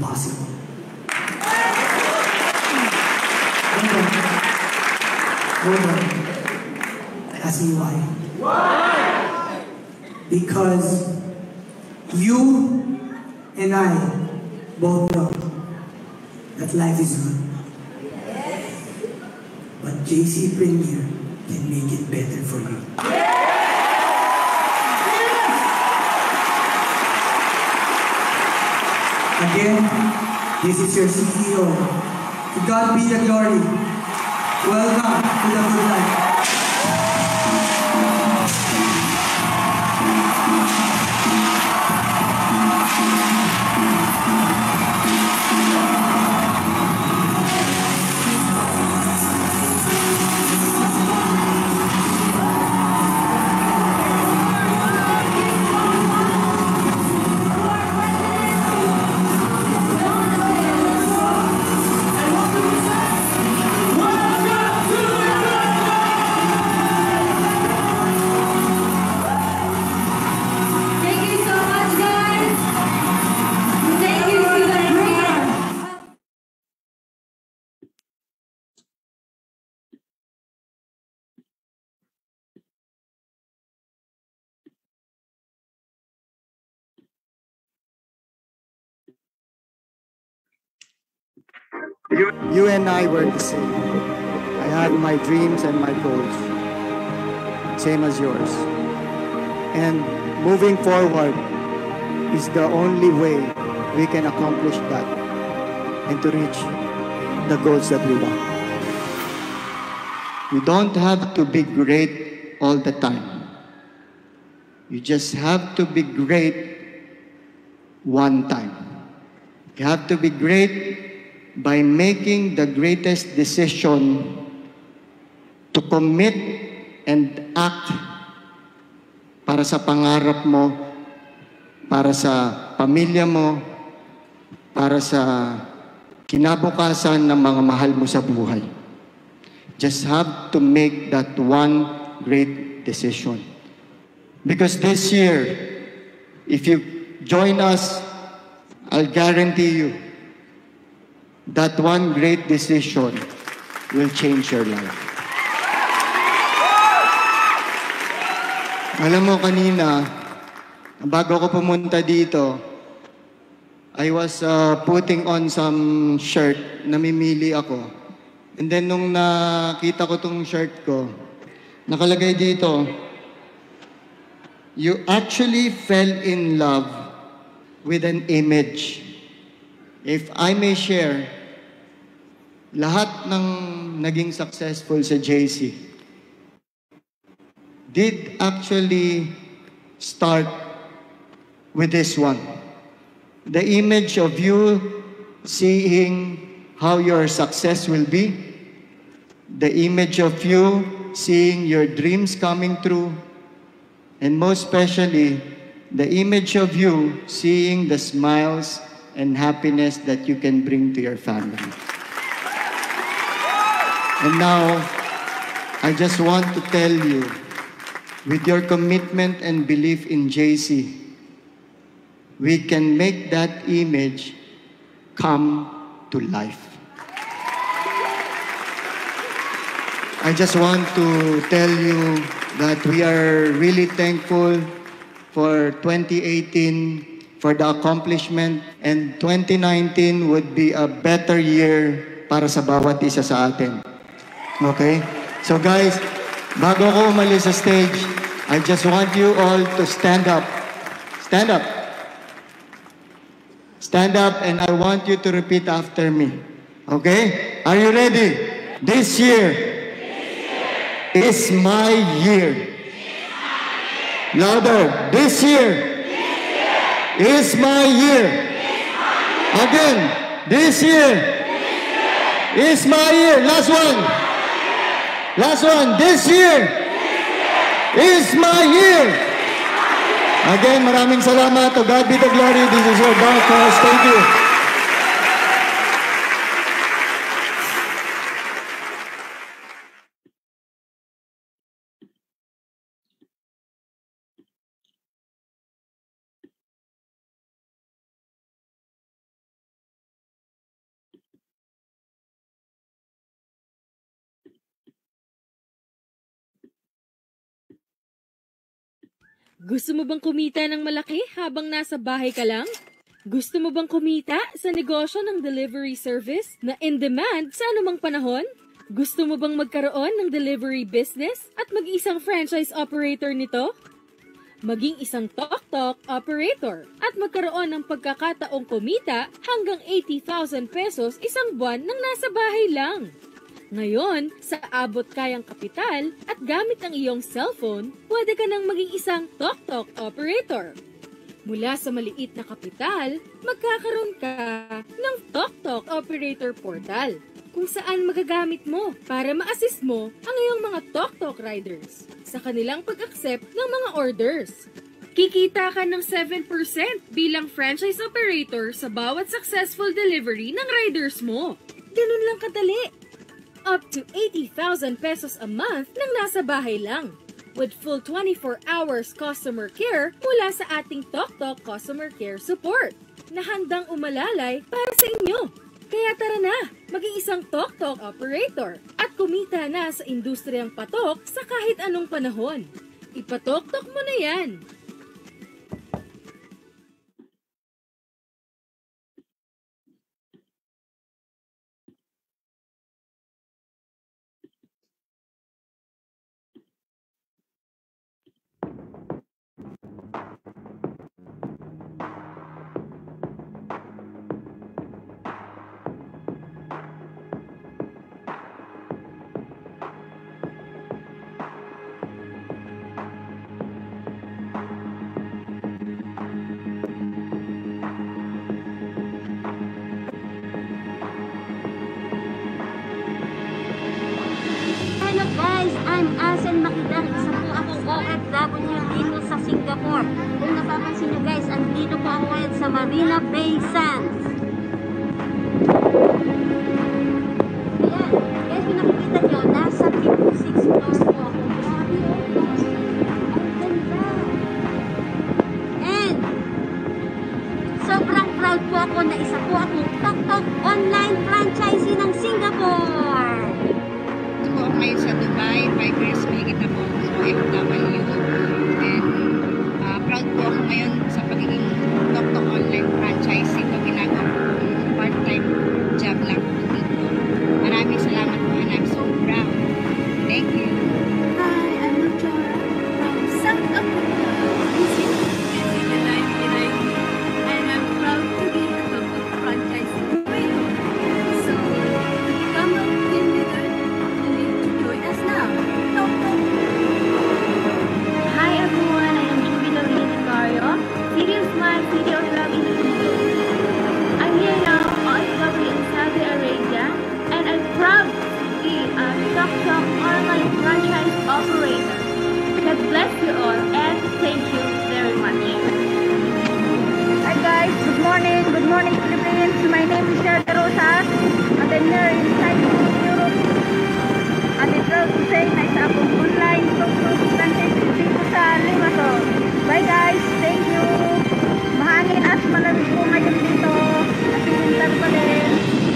impossible. Hold on. Ask me why. Because you and I both know that life is good. But JC Premier can make it better for you. Again, this is your CEO. To God be the glory. Welcome to the good life. You and I were the same. I had my dreams and my goals, same as yours. And moving forward is the only way we can accomplish that and to reach the goals that we want. You don't have to be great all the time. You just have to be great one time. You have to be great by making the greatest decision to commit and act para sa pangarap mo, para sa pamilya mo, para sa kinabukasan ng mga mahal mo sa buhay. Just have to make that one great decision. Because this year, if you join us, I'll guarantee you, that one great decision will change your life. Alam mo kanina, bago ko pumunta dito, I was putting on some shirt, namimili ako. And then nung nakita ko tong shirt ko, nakalagay dito, you actually fell in love with an image. If I may share, lahat ng naging successful sa JC did actually start with this one. The image of you seeing how your success will be, the image of you seeing your dreams coming true, and most especially, the image of you seeing the smiles and happiness that you can bring to your family. And now, I just want to tell you, with your commitment and belief in JC, we can make that image come to life. I just want to tell you that we are really thankful for 2018, for the accomplishment, and 2019 would be a better year para sa bawat isa sa atin. Okay? So guys, bago ko umalis sa stage, I just want you all to stand up. Stand up. Stand up, and I want you to repeat after me. Okay? Are you ready? This year is my year. Louder. This year is my year. Again, this year is my year. Last one. Last one. This year is my year. Again, maraming salamat. To God be the glory. This is your dark horse. Thank you. Gusto mo bang kumita ng malaki habang nasa bahay ka lang? Gusto mo bang kumita sa negosyo ng delivery service na in-demand sa anumang panahon? Gusto mo bang magkaroon ng delivery business at mag-isang franchise operator nito? Maging isang tok-tok operator at magkaroon ng pagkakataong kumita hanggang 80,000 pesos isang buwan nang nasa bahay lang. Ngayon, sa abot kayang kapital at gamit ang iyong cellphone, pwede ka nang maging isang tok-tok operator. Mula sa maliit na kapital, magkakaroon ka ng tok-tok operator portal kung saan magagamit mo para ma-assist mo ang iyong mga tok-tok riders sa kanilang pag-accept ng mga orders. Kikita ka ng 7% bilang franchise operator sa bawat successful delivery ng riders mo. Ganun lang kadali. Up to 80,000 pesos a month nang nasa bahay lang. With full 24 hours customer care mula sa ating Tok-Tok Customer Care Support na handang umalalay para sa inyo. Kaya tara na, maging isang Tok-Tok operator at kumita na sa industriyang patok sa kahit anong panahon. Ipatok-tok mo na yan! I'm Asen Makidang, isa po akong OFW dito sa Singapore. Kung napapansin nyo guys, andito po ako ngayon sa Marina Bay Sands. Ayan, guys, kung nakikita nyo, nasa 56th floor po ako. Grabe oh, ang ganda. And, sobrang proud po ako na isa po akong Tok-Tok online franchisee ng Singapore. Ngayon sa Dubai, 5 years mahigit ako sa OFW, and proud po ako ngayon sa pagiging Tok-Tok online franchisee. Ito ginagawa ko part-time job lang po dito. Maraming salamat po and I'm so proud. Thank you. Hi, I'm Luchora from South Africa. This is the 1990 and I'm proud to be a Tok-Tok franchisee operator. So, come on, team leader. Hi everyone, I am Jubilee Vicario, City of Smile, City of Love in the Philippines. I'm here now OFW in Saudi Arabia, and I'm proud to be a Tok-Tok online franchise operator. God bless you all and thank you very much. Hi guys, good morning Philippines. My name is Sherry Rosas, and I'm here in Europe. And I'm proud to say na isa akong online Tok-Tok franchisee dito sa Limassol. Bye guys, thank you. Mahangin at malamig po ngayon dito. At winter pa din.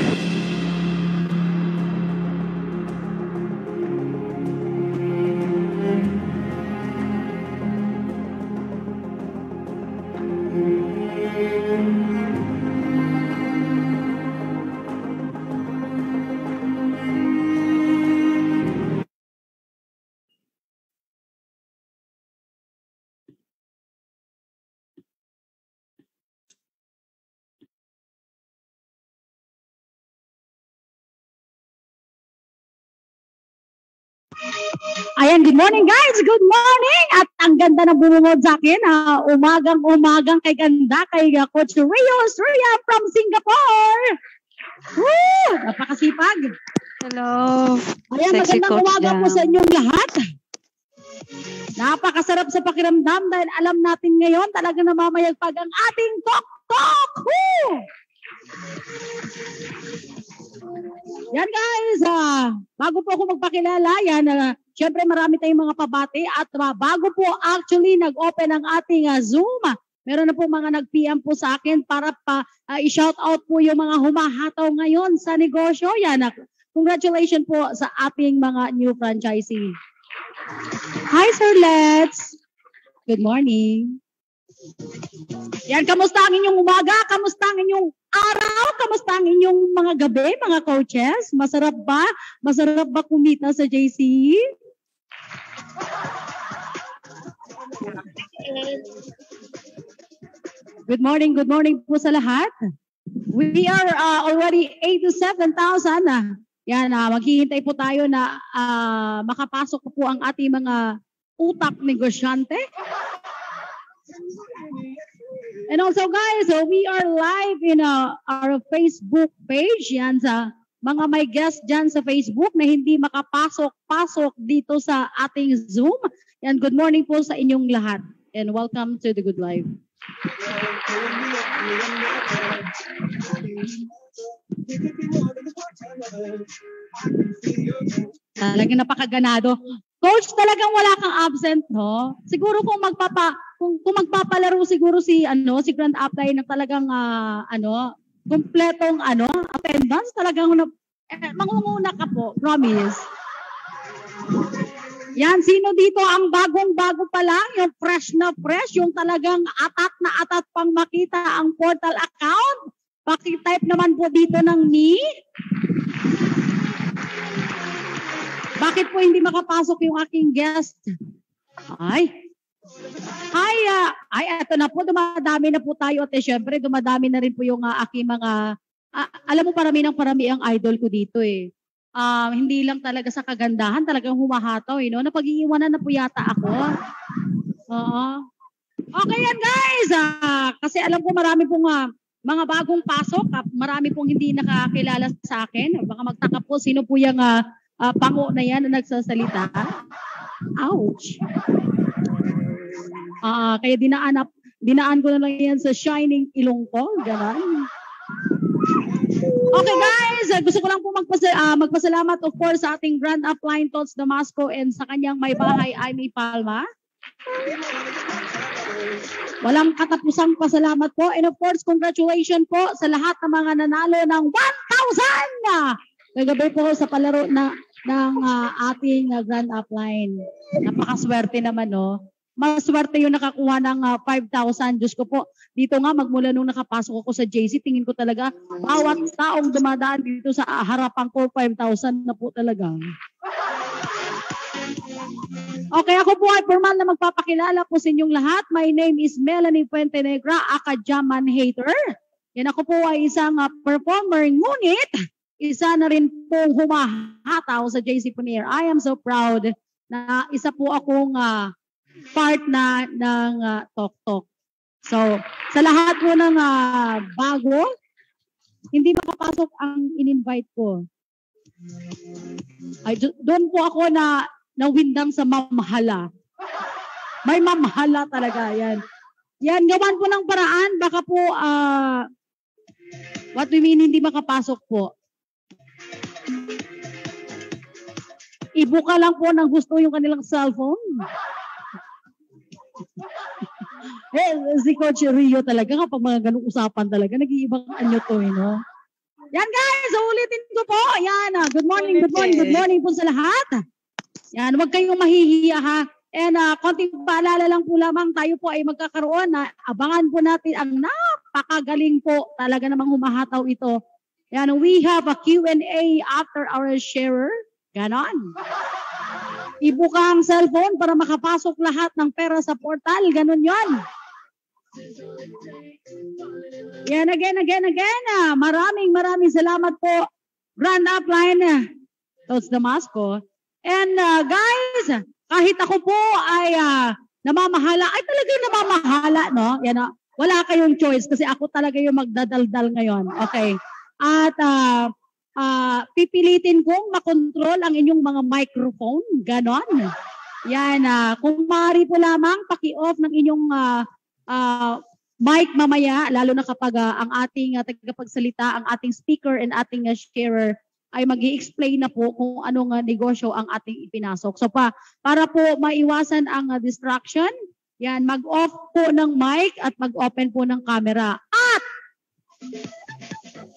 Ayan, good morning guys! Good morning! At ang ganda na bumungod sa akin, umagang kay ganda, kay Coach Ria from Singapore! Woo! Napakasipag! Hello! Ayan, Sexy magandang Coach umaga po Dam. sa inyong lahat. Napakasarap sa pakiramdam dahil alam natin ngayon talaga namamayagpag ang ating Tok-Tok! Woo! Yan guys, bago po ako magpakilala, syempre marami tayong mga pabati at bago po actually nag-open ang ating Zoom, meron na po mga nag-PM po sa akin para i-shout out po yung mga humahataw ngayon sa negosyo. Yan, congratulations po sa ating mga new franchisee. Hi Sir Let's! Good morning. Yan, kamusta ang inyong umaga? Kamusta ang inyong araw? Kamusta ang inyong mga gabi, mga coaches? Masarap ba? Masarap ba kumita sa JC? Good morning po sa lahat. We are already 87,000. Yan, maghihintay po tayo na makapasok po ang ating mga utak negosyante. And also guys, we are live in our Facebook page. Yan sa mga may guest dyan sa Facebook na hindi makapasok dito sa ating Zoom. Yan, good morning po sa inyong lahat. And welcome to the Good Life. Talagang napakaganado. Coach, talagang wala kang absent, no? Siguro kung magpapalaro siguro si Grand Upline na talagang kumpletong attendance, talagang mangunguna ka po, promise. Yan, sino dito ang bagong-bago pa lang, yung fresh na fresh, yung talagang atat na atat pang makita ang portal account? Paki-type naman po dito ng me. Bakit po hindi makapasok yung aking guest? Ay, eto na po, dumadami na po tayo. At syempre, dumadami na rin po yung aking mga, alam mo, parami ang idol ko dito eh. Hindi lang talaga sa kagandahan, talagang humahataw eh, no? Napag-iiwanan na po yata ako. Oo. Okay yan guys, kasi alam ko marami pong mga bagong pasok, marami pong hindi nakakilala sa akin. Baka magtaka po, sino po yung pango na yan na nagsasalita? Ouch! Kaya dinaan ko na lang yan sa shining ilong ko. Ganon. Okay guys, gusto ko lang po magpasalamat of course sa ating Grand Upline Tots Damasco and sa kanyang may bahay Amy Palma. Walang katapusang pasalamat po and of course congratulations po sa lahat ng mga nanalo ng 1,000! Kagabi po sa palaro ng ating Grand Upline. Napakaswerte naman, no? Maswerte yung nakakuha ng 5,000. Diyos ko po, dito nga magmula nung nakapasok ako sa JC, tingin ko talaga bawat taong dumadaan dito sa harapan ko, 5,000 na po talaga. Okay, ako po ay formal na magpapakilala po sa inyong lahat. My name is Melanie Puentenegra, aka Jaman Hater. Yan, ako po ay isang performer, ngunit isa na rin pong humahataw sa JC Punier. I am so proud na isa po akong part na ng Tok Tok. So, sa lahat po ng bago, hindi makapasok ang in-invite ko. Ay, doon po ako na windang sa mamhala. May mamhala talaga, yan. Yan, gawan po ng paraan, baka po, what we mean, hindi makapasok po. Ibuka lang po ng gusto yung kanilang cellphone. Si Coach Rio talaga, kapag mga ganung usapan talaga, nag-iibang anyo to, no? Yan guys, ulitin ko po. Yan, good morning po sa lahat. Yan, huwag kayong mahihiya ha. And konting paalala lang po lamang, tayo po ay magkakaroon na abangan po natin ang napakagaling po. Talaga namang humahataw ito. Yan, we have a Q&A after our sharer. Ganon. Ibuka ang cellphone para makapasok lahat ng pera sa portal. Ganon yon. Yan, again. Maraming salamat po, Grand Upline Tots Damasco. And guys, kahit ako po ay namamahala, ay talagang namamahala, no? Yan, wala kayong choice kasi ako talaga yung magdadaldal ngayon. Okay. At pipilitin kong makontrol ang inyong mga microphone. Ganon. Yan, kung maaari po lamang, paki-off ng inyong mic mamaya, lalo na kapag ang ating tagapagsalita, ang ating speaker and ating sharer ay mag-i-explain na po kung anong negosyo ang ating ipinasok. So para po maiwasan ang distraction, yan, mag-off po ng mic at mag-open po ng camera. At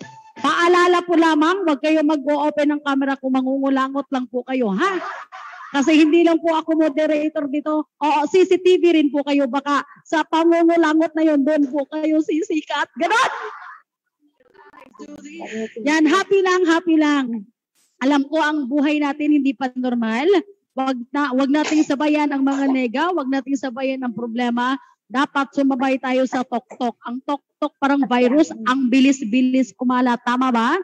paalala po lamang, wag kayo mag-open ng camera kung mangungulangot lang po kayo, ha? Kasi hindi lang po ako moderator dito. Oo, CCTV rin po kayo. Baka sa pangungulangot na yun, doon po kayo sisikat. Ganon! Yan, happy lang, happy lang. Alam ko ang buhay natin hindi pa normal. Wag nating sabayan ang mga nega, wag nating sabayan ang problema. Dapat sumabay tayo sa tok-tok. Ang tok-tok parang virus, ang bilis-bilis kumalat. Tama ba?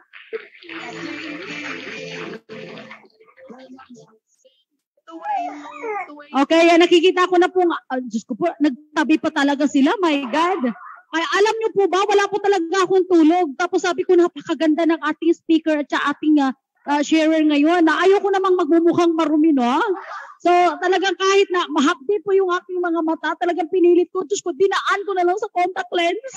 Okay, nakikita ko na po, Diyos ko po, nagtabi pa talaga sila, my God. Ay, alam niyo po ba, wala po talaga akong tulog. Tapos sabi ko, napakaganda ng ating speaker at sa ating sharer ngayon. Na ayoko namang magmumukhang marumi, no? So, talagang kahit na mahapdi po yung aking mga mata, talagang pinilit ko, Diyos ko, dinaan ko na lang sa contact lens.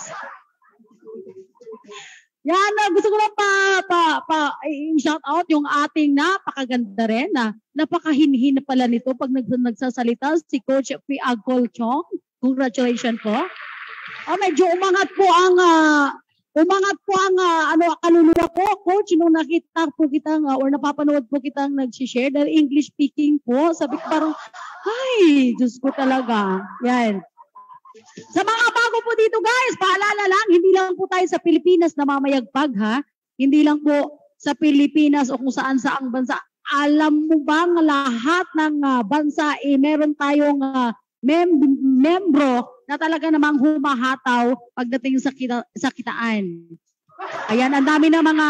Yan, gusto ko lang shout out yung ating napakaganda rin na napakahinhin pala nito pag nagsasalita si Coach Piagol Chong. Congratulations po. Oh, medyo umangat po ang kaluluwa ko, Coach, nung nakita po kitang or napapanood po kitang nag-share dahil English speaking po. Sabi ko parang, ay, Diyos ko talaga. Yan. Sa mga bago po dito guys, paalala lang, hindi lang po tayo sa Pilipinas na mamayagpag ha. Hindi lang po sa Pilipinas o kung saan saang bansa. Alam mo bang lahat ng bansa meron tayong membro na talaga namang humahataw pagdating sa kitaan. Ayan, ang dami na mga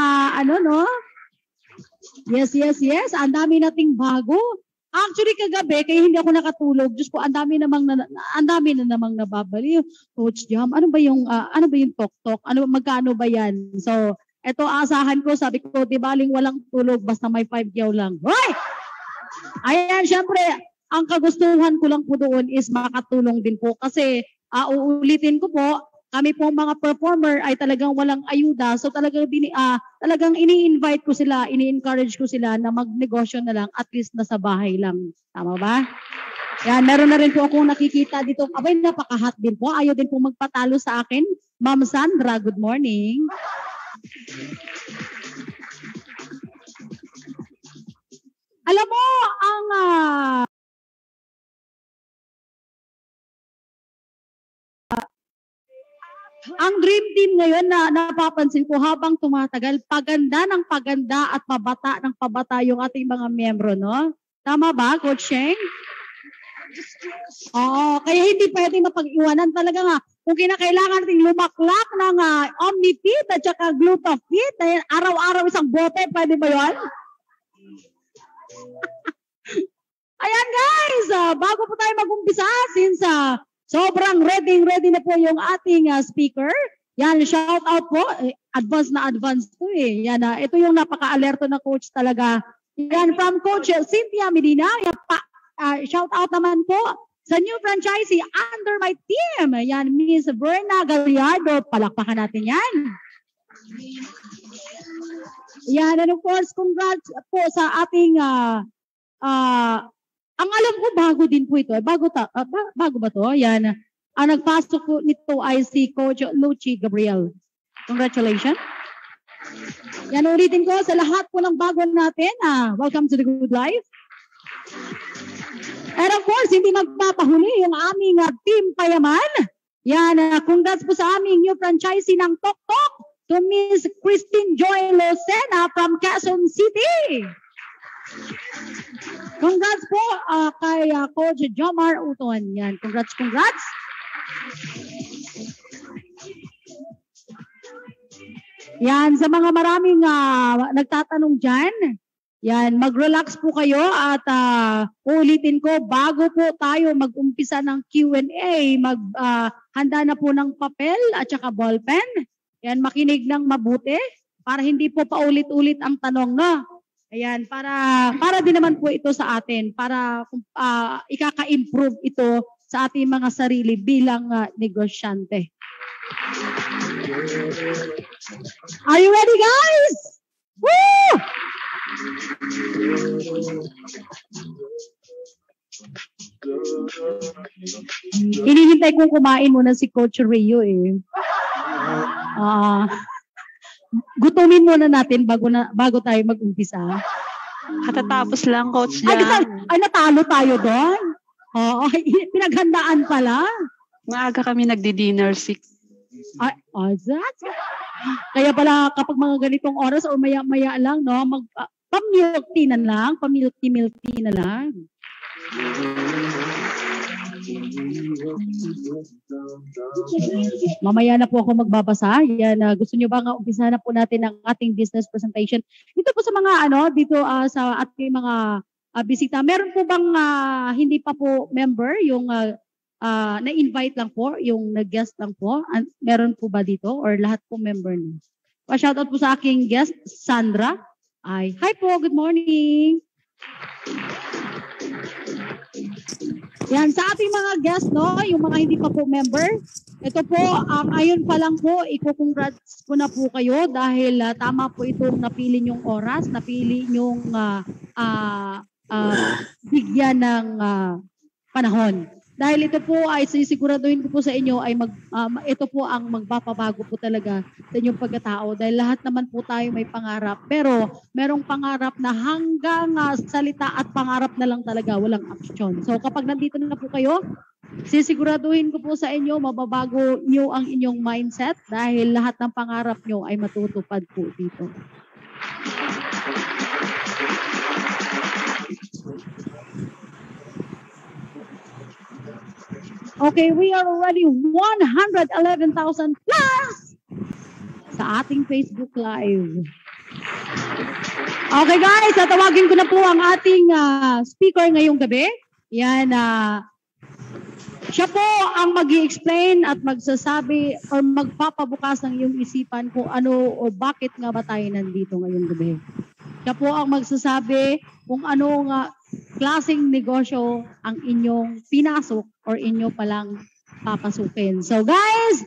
Yes. Ang dami nating bago. Actually, kagabi, kaya hindi ako nakatulog. Diyos ko, ang dami na namang nababaliw. Coach Jam, ano ba yung tok-tok? Magkano ba yan? So, eto asahan ko, sabi ko, di baling walang tulog, basta may 5 yaw lang. Hoy! Ayan, syempre, ang kagustuhan ko lang po doon is makatulong din po. Kasi, uulitin ko po, kami po mga performer ay talagang walang ayuda. So talagang ini-invite ko sila, ini-encourage ko sila na magnegosyo na lang at least nasa bahay lang. Tama ba? Yan, meron na rin po akong nakikita dito. Abay, napaka-hot din po. Ayaw din po magpatalo sa akin. Ma'am Sandra, good morning. Alam mo, ang dream team ngayon na napapansin ko habang tumatagal, paganda ng paganda at pabata ng pabata yung ating mga miyembro, no? Tama ba, Coach Sheng? Oo, kaya hindi pwedeng mapag-iwanan talaga nga. Kung kinakailangan nating lumaklak ng Omnifit at saka Glutafit, araw-araw isang bote, pwede ba yun? Ayan guys, bago po tayo mag-umpisa, since sobrang ready na po yung ating speaker. Yan, shout out po. Advance to eh. Yan, ito yung napaka-alerto na coach talaga. Yan, from Coach Cynthia Medina. Yan, shout out naman po sa new franchisee under my team. Yan, Miss Berna Gallardo. Palakpakan natin yan. Yan, and of course, congrats po sa ating ang alam ko, bago din po ito. Bago ba to? Yan. Ang nagpasok po nito ay si Coach Luchi Gabriel. Congratulations. Yan, ulitin ko sa lahat po ng bago natin. Welcome to the Good Life. And of course, hindi magpapahuli yung aming team payaman. Yan, congrats po sa aming new franchisee ng Tok Tok to Miss Christine Joy Lucena from Quezon City. Congrats po kay Coach Jomar Uton. Yan, congrats. Yan, sa mga maraming nagtatanong dyan, yan, mag-relax po kayo at ulitin ko, bago po tayo mag-umpisa ng Q&A, handa na po ng papel at saka ballpen. Yan, makinig ng mabuti para hindi po paulit-ulit ang tanong, no? Ayan, para din naman po ito sa atin, para ikaka-improve ito sa ating mga sarili bilang negosyante. Are you ready, guys? Woo! Hinihintay kong kumain muna si Coach Rio eh. Gutumin muna natin bago tayo mag-umpisa. Katatapos lang, Coach Ay, Jan. natalo tayo doon? Oo, pinaghandaan pala. Maaga kami nagdi-dinner, 6. Ay, that's kaya pala kapag mga ganitong oras o maya-maya lang, no, pa-milk tea na lang, pa-milk tea na lang. Mamaya na po ako magbabasa. Yan, gusto niyo ba nga umpisa na po natin ang ating business presentation? Dito po sa mga dito sa ating mga bisita. Meron po bang hindi pa po member yung na-invite lang po, yung nag-guest lang po? Meron po ba dito or lahat po member na? Pa-shoutout po sa aking guest, Sandra. Hi po, good morning. Yan, sa ating mga guests, no, yung mga hindi pa po member, ito po, ayon pa lang po, i-congrats ko na po kayo dahil tama po itong napili nyong oras, napili nyong bigyan ng panahon. Dahil ito po ay sisiguraduhin ko po sa inyo ay ito po ang magpapabago po talaga sa inyong pagkatao. Dahil lahat naman po tayo may pangarap. Pero merong pangarap na hanggang salita at pangarap na lang talaga, walang aksyon. So kapag nandito na po kayo, sisiguraduhin ko po sa inyo, mababago nyo ang inyong mindset dahil lahat ng pangarap nyo ay matutupad po dito. Okay, we are already 111,000 plus sa ating Facebook Live. Okay guys, tatawagin ko na po ang ating speaker ngayong gabi. Yan, siya po ang mag-i-explain at magsasabi or magpapabukas ng iyong isipan kung ano o bakit nga ba tayo nandito ngayong gabi. Siya po ang magsasabi kung ano nga klaseng negosyo ang inyong pinasok or inyo palang papasukin. So guys,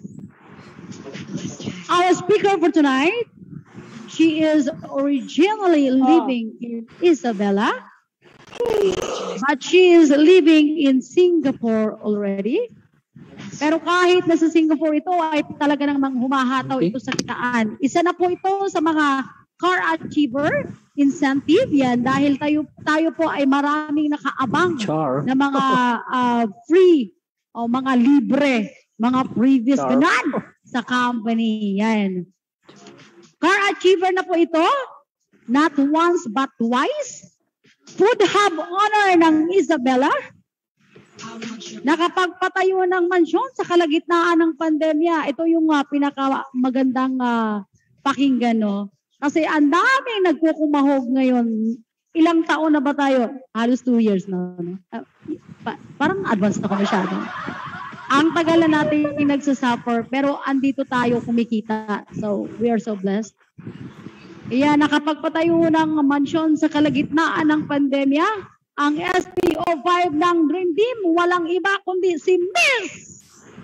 our speaker for tonight, she is originally living in Isabela, but she is living in Singapore already. Pero kahit nasa Singapore ito ay talaga namang humahataw ito sa kitaan. Isa na po ito sa mga car achiever incentive yan dahil tayo po ay maraming nakaabang na mga free o mga libre, mga previous ganun sa company. Yan. Car achiever na po ito, not once but twice. Food hub owner ng Isabela. Nakapagpatayo ng mansyon sa kalagitnaan ng pandemya. Ito yung pinakamagandang pakinggan, no? Kasi ang daming nagkukumahog ngayon. Ilang taon na ba tayo? Halos 2 years na. No? Parang advanced na ko masyado. Ang tagal na natin nagsasuffer, pero andito tayo kumikita. So, we are so blessed. Iya, nakapagpatayo ng mansyon sa kalagitnaan ng pandemya. Ang SPO5 ng Dream Team, walang iba kundi si Miss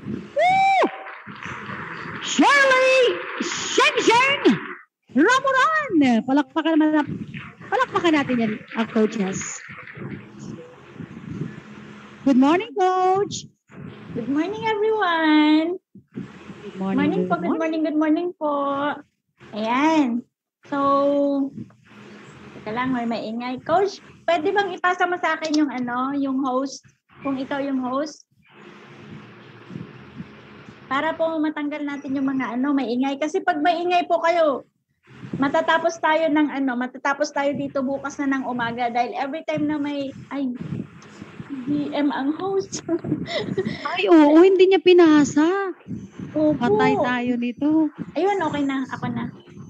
Shirley Sheng Ramuran. Palakpakan natin yan, coaches. Good morning, Coach. Good morning, everyone. Good morning. Good morning po. Ayan. So, teka lang, may maingay. Coach, pwede bang ipasa mo sa akin yung host? Kung ikaw yung host? Para po matanggal natin yung mga maingay. Kasi pag maingay po kayo, matatapos tayo dito bukas na ng umaga dahil every time na may DM ang host. Ay, oo, hindi niya pinasa. Opo. Patay tayo nito. Ayun, okay na. Ako na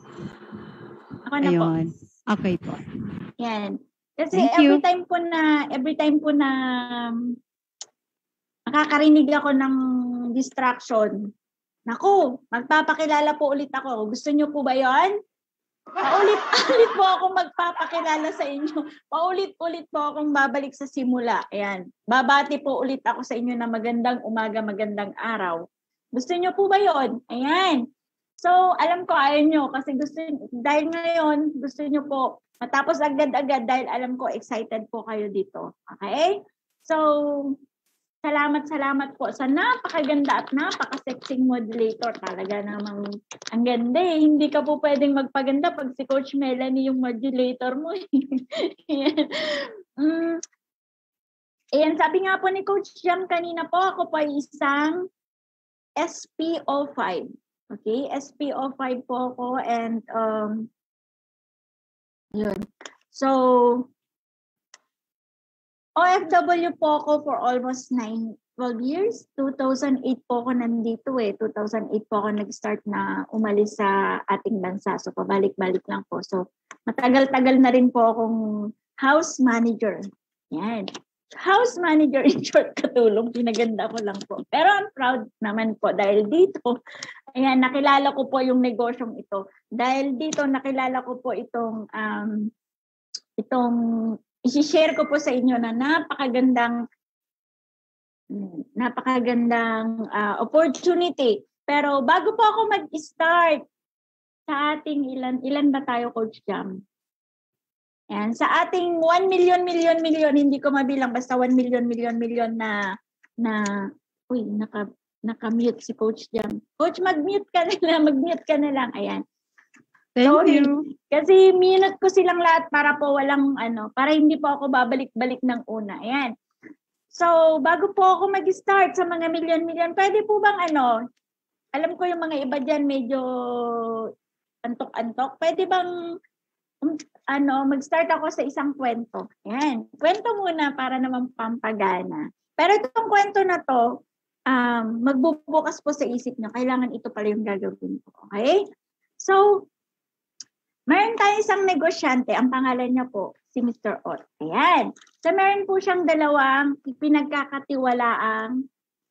Ayun. po. Okay po. Yan. Kasi Thank every you. time po na nakakarinig ako ng distraction. Naku, magpapakilala po ulit ako. Gusto niyo po ba 'yon? Paulit-ulit po akong magpapakilala sa inyo. Paulit-ulit po akong babalik sa simula. Ayan. Babati po ulit ako sa inyo na magandang umaga, magandang araw. Gusto niyo po ba 'yon? Ayan. So, alam ko ayaw nyo kasi dahil ngayon, gusto nyo po matapos agad-agad dahil alam ko excited po kayo dito. Okay? So, salamat po sa napakaganda at napaka-sexing modulator. Talaga namang ang ganda eh. Hindi ka po pwedeng magpaganda pag si Coach Melanie yung modulator mo. Ayan. Ayan, sabi nga po ni Coach Jam kanina po, ako po ay isang SPO5. Okay, SPO5 po ako and yun. So, OFW po ako for almost 12 years. 2008 po ako nandito eh. 2008 po ako nag-start na umalis sa ating bansa. So, pabalik-balik lang po. So, matagal-tagal na rin po akong house manager. Yan. House manager in short, katulong. Pinaganda ko lang po. Pero I'm proud naman po dahil dito, ayan, nakilala ko po yung negosyong ito. Dahil dito, nakilala ko po itong i-share ko po sa inyo na napakagandang opportunity. Pero bago po ako mag-start sa ating ilan ba tayo, Coach Jam? Yan, sa ating 1 million, hindi ko mabilang, basta 1 million na uy, naka-mute si Coach Jam. Coach, mag-mute ka na lang, ayan. Thank you. Kasi minute ko silang lahat para po walang para hindi po ako babalik-balik ng una. Ayan. So, bago po ako mag-start sa mga million, pwede po bang alam ko yung mga iba dyan medyo antok-antok. Pwede bang mag-start ako sa isang kwento. Ayan. Kwento muna para naman pampagana. Pero itong kwento na to, magbubukas po sa isip nyo. Kailangan ito pala yung gagawin ko. Okay? So, meron tayong isang negosyante, ang pangalan niya po, si Mr. Ott. Ayan. So, meron po siyang dalawang pinagkakatiwalaang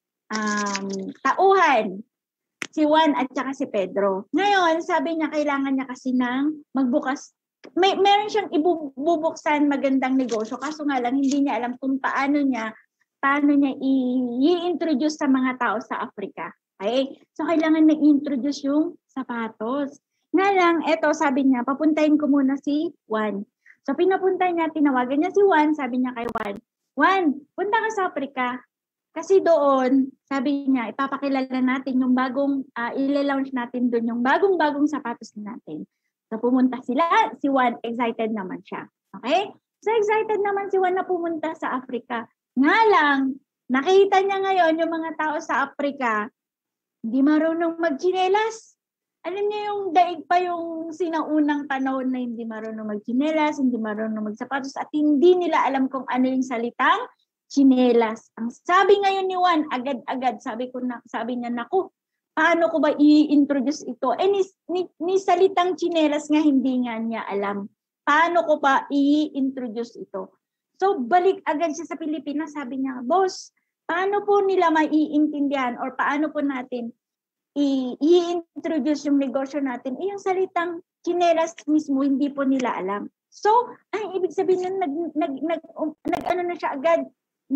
tauhan. Si Juan at saka si Pedro. Ngayon, sabi niya, kailangan niya kasi ng magbukas. Meron siyang ibubuksan magandang negosyo. Kaso nga lang, hindi niya alam kung paano niya i-introduce sa mga tao sa Africa. Okay? So, kailangan na i-introduce yung sapatos. Nga lang, eto, sabi niya, papuntahin ko muna si Juan. So, pinapunta niya, tinawagan niya si Juan, sabi niya kay Juan, Juan, punta ka sa Africa. Kasi doon, sabi niya, ipapakilala natin yung bagong, ile-launch natin doon yung bagong-bagong sapatos natin. So, pumunta sila, si Juan, excited naman siya. Okay? So, excited naman si Juan na pumunta sa Africa. Nga lang, nakita niya ngayon yung mga tao sa Africa, hindi marunong magchinelas. Alam niyo yung daig pa yung sinaunang panahon na hindi marunong magchinelas, hindi marunong magsapatos, at hindi nila alam kung ano yung salitang chinelas. Ang sabi ngayon ni Juan, agad-agad, sabi niya, naku, paano ko ba i-introduce ito? Ni salitang chinelas nga hindi nga niya alam. Paano ko ba i-introduce ito? So, balik agad siya sa Pilipinas, sabi niya, boss, paano po nila maiintindihan or paano po natin i-introduce yung negosyo natin, yung salitang chinelas mismo, hindi po nila alam. So, ibig sabihin nag-ano na siya agad,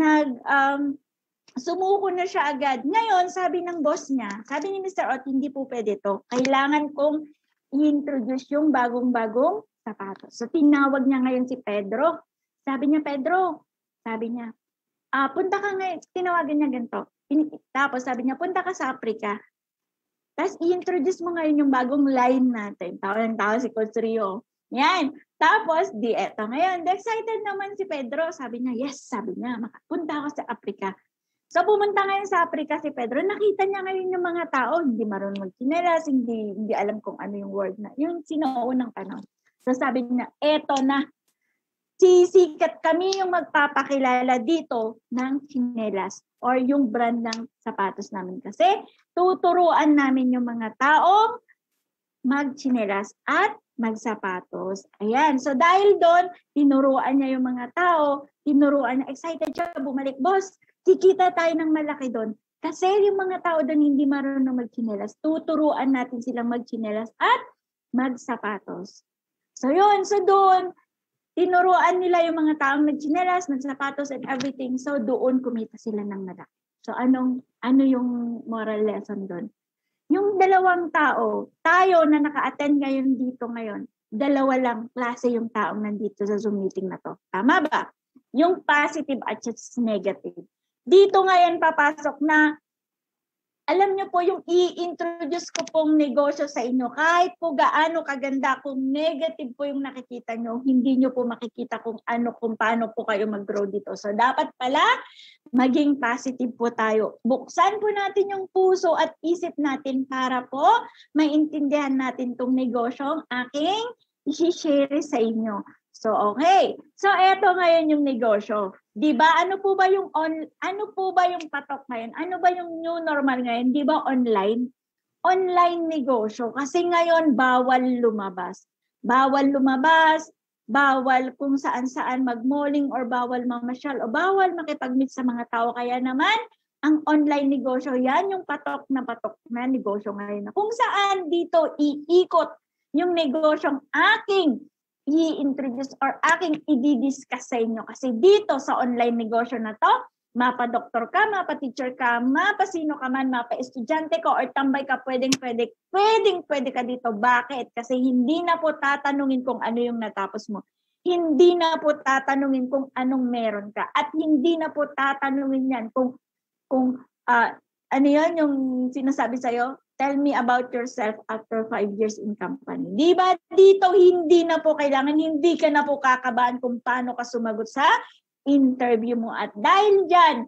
sumuko na siya agad. Ngayon, sabi ng boss niya, sabi ni Mr. Ott, hindi po pwede to. Kailangan kong i-introduce yung bagong-bagong sapatos. So, tinawag niya ngayon si Pedro. Sabi niya, Pedro, punta ka ngayon, tinawagan niya ganito. Tapos sabi niya, punta ka sa Africa. Tapos i-introduce mo ngayon yung bagong line natin. Tawa si Coach Rio. Yan. Tapos, eto ngayon. Excited naman si Pedro. Sabi niya, yes, makapunta ako sa Africa. So, pumunta ngayon sa Africa si Pedro. Nakita niya ngayon yung mga tao. Hindi marunong magchinelas, hindi alam kung ano yung word na. Yung sinuunang panahon. So, sabi niya, eto na. Sisikat kami yung magpapakilala dito ng chinelas or yung brand ng sapatos namin. Kasi tuturuan namin yung mga taong magchinelas at magsapatos. Ayan. So dahil doon, tinuruan niya yung mga tao, excited siya, bumalik, boss, kikita tayo ng malaki doon. Kasi yung mga tao doon hindi marunong magchinelas. Tuturuan natin silang magchinelas at magsapatos. So yun, so doon, tinuruan nila yung mga taong nagchinelas, nagsapatos, and everything. So, doon kumita sila ng malaki. So, ano yung moral lesson doon? Yung dalawang tao, tayo na naka-attend ngayon dito ngayon, dalawa lang klase yung taong nandito sa Zoom meeting na to. Tama ba? Yung positive at yung negative. dito ngayon papasok na, alam niyo po yung i-introduce ko pong negosyo sa inyo, kahit po gaano kaganda, kung negative po yung nakikita nyo, hindi nyo po makikita kung paano po kayo mag-grow dito. So dapat pala, maging positive po tayo. Buksan po natin yung puso at isip natin para po maintindihan natin tong negosyong aking i-share sa inyo. So okay. So eto ngayon yung negosyo. 'Di ba? Ano po ba yung patok ngayon? Ano ba yung new normal ngayon? 'Di ba online? Online negosyo kasi ngayon bawal lumabas. Bawal lumabas, bawal kung saan-saan mag-malling or bawal mamasyal o bawal makipag-meet sa mga tao. Kaya naman ang online negosyo, yan yung patok na negosyo ngayon. Kung saan dito iikot yung negosyong aking i-introduce or aking i-discuss sa inyo. Kasi dito sa online negosyo na to, mapa-doktor ka, mapa-teacher ka, mapa-sino ka man, mapa-estudyante ka, or tambay ka, pwedeng ka dito. Bakit? Kasi hindi na po tatanungin kung ano yung natapos mo. Hindi na po tatanungin kung anong meron ka. At hindi na po tatanungin yan kung ano yun yung sinasabi sa'yo, tell me about yourself after 5 years in company. Di ba? Dito, hindi na po kailangan, hindi ka na po kakabahan kung paano ka sumagot sa interview mo. At dahil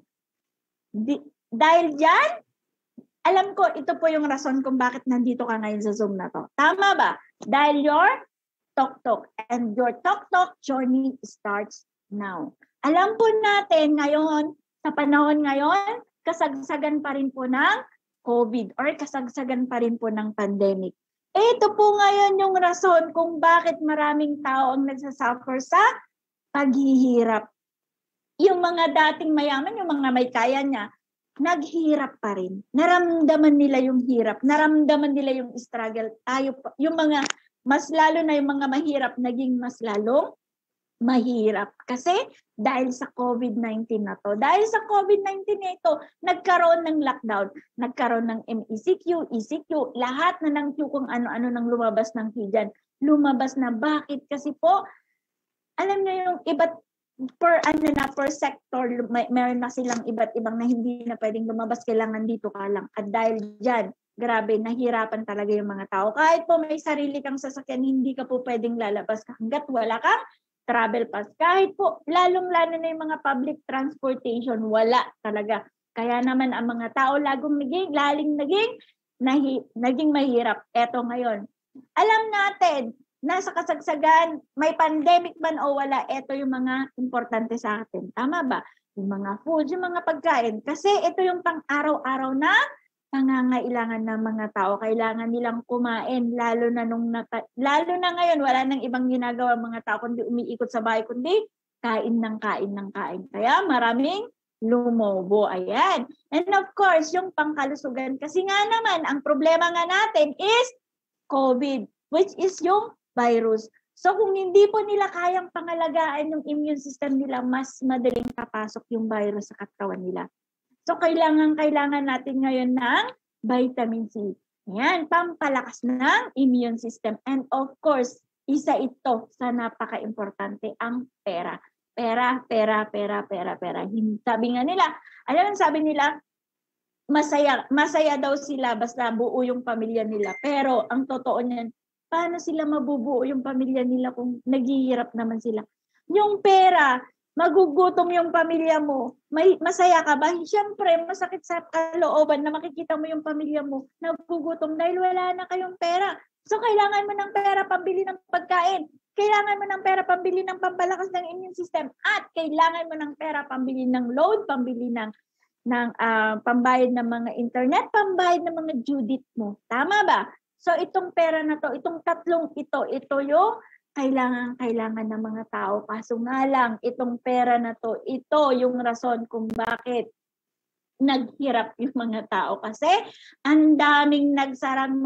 dyan, alam ko, ito po yung rason kung bakit nandito ka ngayon sa Zoom na to. Tama ba? Dahil your talk and your talk journey starts now. Alam po natin ngayon, sa panahon ngayon, kasagsagan pa rin po ng COVID or kasagsagan pa rin po ng pandemic. Ito po ngayon yung rason kung bakit maraming tao ang nagsasuffer sa paghihirap. Yung mga dating mayaman, yung mga may kaya niya, naghirap pa rin. Naramdaman nila yung hirap, naramdaman nila yung struggle. Yung mga, mas lalo na yung mga mahirap, naging mas lalong mahirap. Kasi dahil sa COVID-19 na to. Dahil sa COVID-19 na ito, nagkaroon ng lockdown, nagkaroon ng MECQ, ECQ, lahat na ng Q kung ano-ano nang lumabas ng Q dyan. Lumabas na. Bakit? Kasi po, alam niyo yung iba't per sector, meron na silang iba't ibang na hindi na pwedeng lumabas, kailangan dito ka lang. At dahil dyan, grabe, nahirapan talaga yung mga tao. Kahit po may sarili kang sasakyan, hindi ka po pwedeng lalabas hanggat wala kang travel pass. Kahit po, lalong-lalo na yung mga public transportation, wala talaga. Kaya naman ang mga tao naging mahirap. Eto ngayon. Alam natin, nasa kasagsagan, may pandemic man o wala, eto yung mga importante sa atin. Tama ba? Yung mga food, yung mga pagkain. Kasi ito yung pang-araw-araw na pangangailangan ng mga tao. Kailangan nilang kumain, lalo na ngayon, wala nang ibang ginagawa mga tao kundi umiikot sa bahay, kundi kain ng kain. Kaya maraming lumobo. Ayan. And of course, yung pangkalusugan. Kasi nga naman, ang problema nga natin is COVID, which is yung virus. So kung hindi po nila kayang pangalagaan yung immune system nila, mas madaling papasok yung virus sa katawan nila. So, kailangan natin ngayon ng vitamin C. Yan, pampalakas ng immune system. And of course, isa ito sa napaka-importante, ang pera. Pera. Sabi nga nila, sabi nila, masaya daw sila basta buo yung pamilya nila. Pero ang totoo niyan, paano sila mabubuo yung pamilya nila kung naghihirap naman sila? Yung pera, magugutom yung pamilya mo, masaya ka ba? Siyempre, masakit sa kalooban na makikita mo yung pamilya mo nagugutom dahil wala na kayong pera. So, kailangan mo ng pera pambili ng pagkain. Kailangan mo ng pera pambili ng pampalakas ng immune system. At kailangan mo ng pera pambili ng load, pambili ng pambayad ng mga internet, pambayad ng mga due date mo. Tama ba? So, itong pera na to, itong tatlong ito yung kailangan ng mga tao. Kaso nga lang, itong pera na to, ito yung rason kung bakit naghirap yung mga tao. Kasi ang daming nagsarang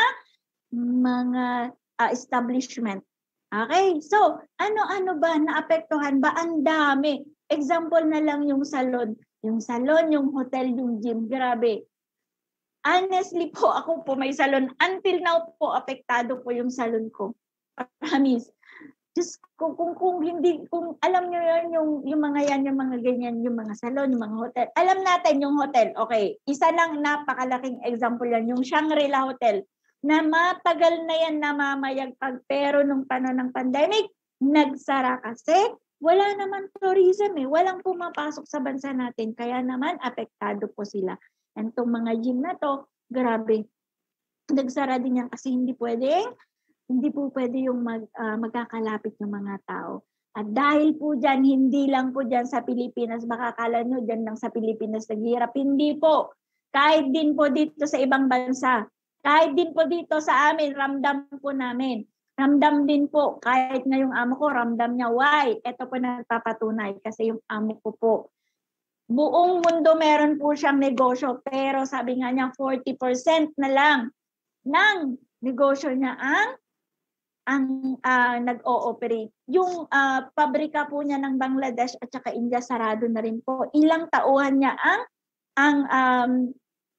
mga establishment. Okay? So, ano ba? Naapektuhan ba? Ang dami. Example na lang yung salon. Yung hotel, yung gym. Grabe. Honestly po, ako po may salon. Until now po, apektado po yung salon ko. Promise. Just kung hindi, kung alam nyo yun, yung mga yan, yung mga ganyan, yung mga salon, yung mga hotel. Alam natin yung hotel, okay, isa lang napakalaking example yan, yung Shangri-La Hotel, na matagal na yan namamayagpag, pero nung panahon ng pandemic, nagsara kasi wala naman tourism walang pumapasok sa bansa natin, kaya naman apektado po sila. And itong mga gym na to, grabe, nagsara din yan kasi hindi po pwede yung magkakalapit ng mga tao. At dahil po dyan, hindi lang po dyan sa Pilipinas, baka akala nyo dyan lang sa Pilipinas naghihirap. Hindi po. Kahit din po dito sa ibang bansa. Kahit din po dito sa amin, ramdam po namin. Ramdam din po. Kahit na yung amo ko, ramdam niya. Why? Ito po nagpapatunay kasi yung amo ko po. Buong mundo meron po siyang negosyo. Pero sabi nga niya, 40% na lang ng negosyo niya ang nag-ooperate. Yung pabrika po niya ng Bangladesh at saka India sarado na rin po. Ilang tauhan niya ang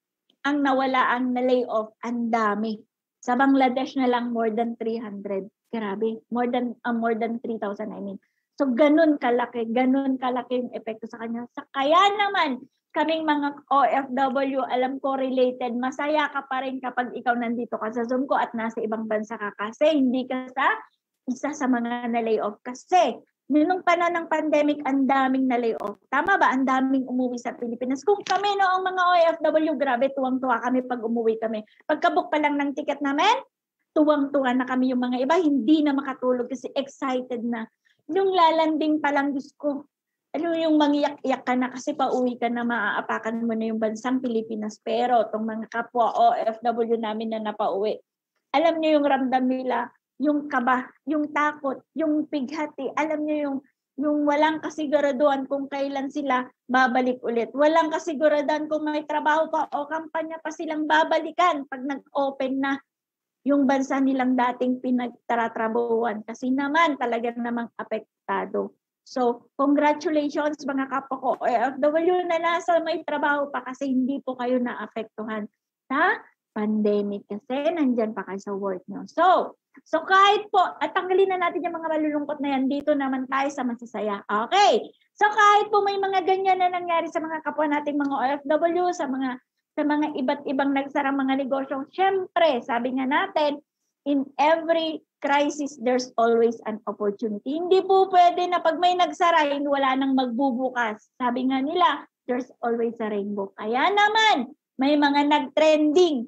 nawala, ang na-layoff, ang dami. Sa Bangladesh na lang more than 300. Grabe, more than 3,000 I mean. So ganun kalaki yung epekto sa kanya. Kaya naman kaming mga OFW, alam ko related, masaya ka pa rin kapag ikaw nandito ka sa Zoom ko at nasa ibang bansa ka kasi hindi ka isa sa mga na-layoff. Kasi nung panahon ng pandemic, ang daming na-layoff. Tama ba? Ang daming umuwi sa Pilipinas. Kung kami noong mga OFW, grabe, tuwang-tuwa kami pag umuwi kami. Pagkabook pa lang ng ticket namin, tuwang-tuwa na kami. Yung mga iba, hindi na makatulog kasi excited na. Yung lalanding pa lang, Diyos ko, yung mangiyak-iyak ka na kasi pauwi ka na, maaapakan mo na yung bansang Pilipinas. Pero itong mga kapwa OFW namin na napauwi, alam niyo yung ramdam nila, yung kaba, yung takot, yung pighati, alam niyo yung walang kasiguraduhan kung kailan sila babalik ulit. Walang kasiguraduhan kung may trabaho pa o kampanya pa silang babalikan pag nag-open na yung bansa nilang dating pinagtatrabahuan kasi naman talagang namang apektado. So, congratulations mga kapwa ko OFW na nasa may trabaho pa kasi hindi po kayo naapektuhan sa pandemic kasi nandyan pa kayo sa work nyo. So kahit po, at tanggalin na natin yung mga malulungkot na yan, dito naman tayo sa masasaya. Okay. So kahit po may mga ganyan na nangyari sa mga kapwa nating mga OFW, sa mga iba't ibang nagsarang mga negosyo, syempre, sabi nga natin, in every crisis, there's always an opportunity. Hindi po pwede na pag may nagsara, wala nang magbubukas. Sabi nga nila, there's always a rainbow. Kaya naman, may mga nagtrending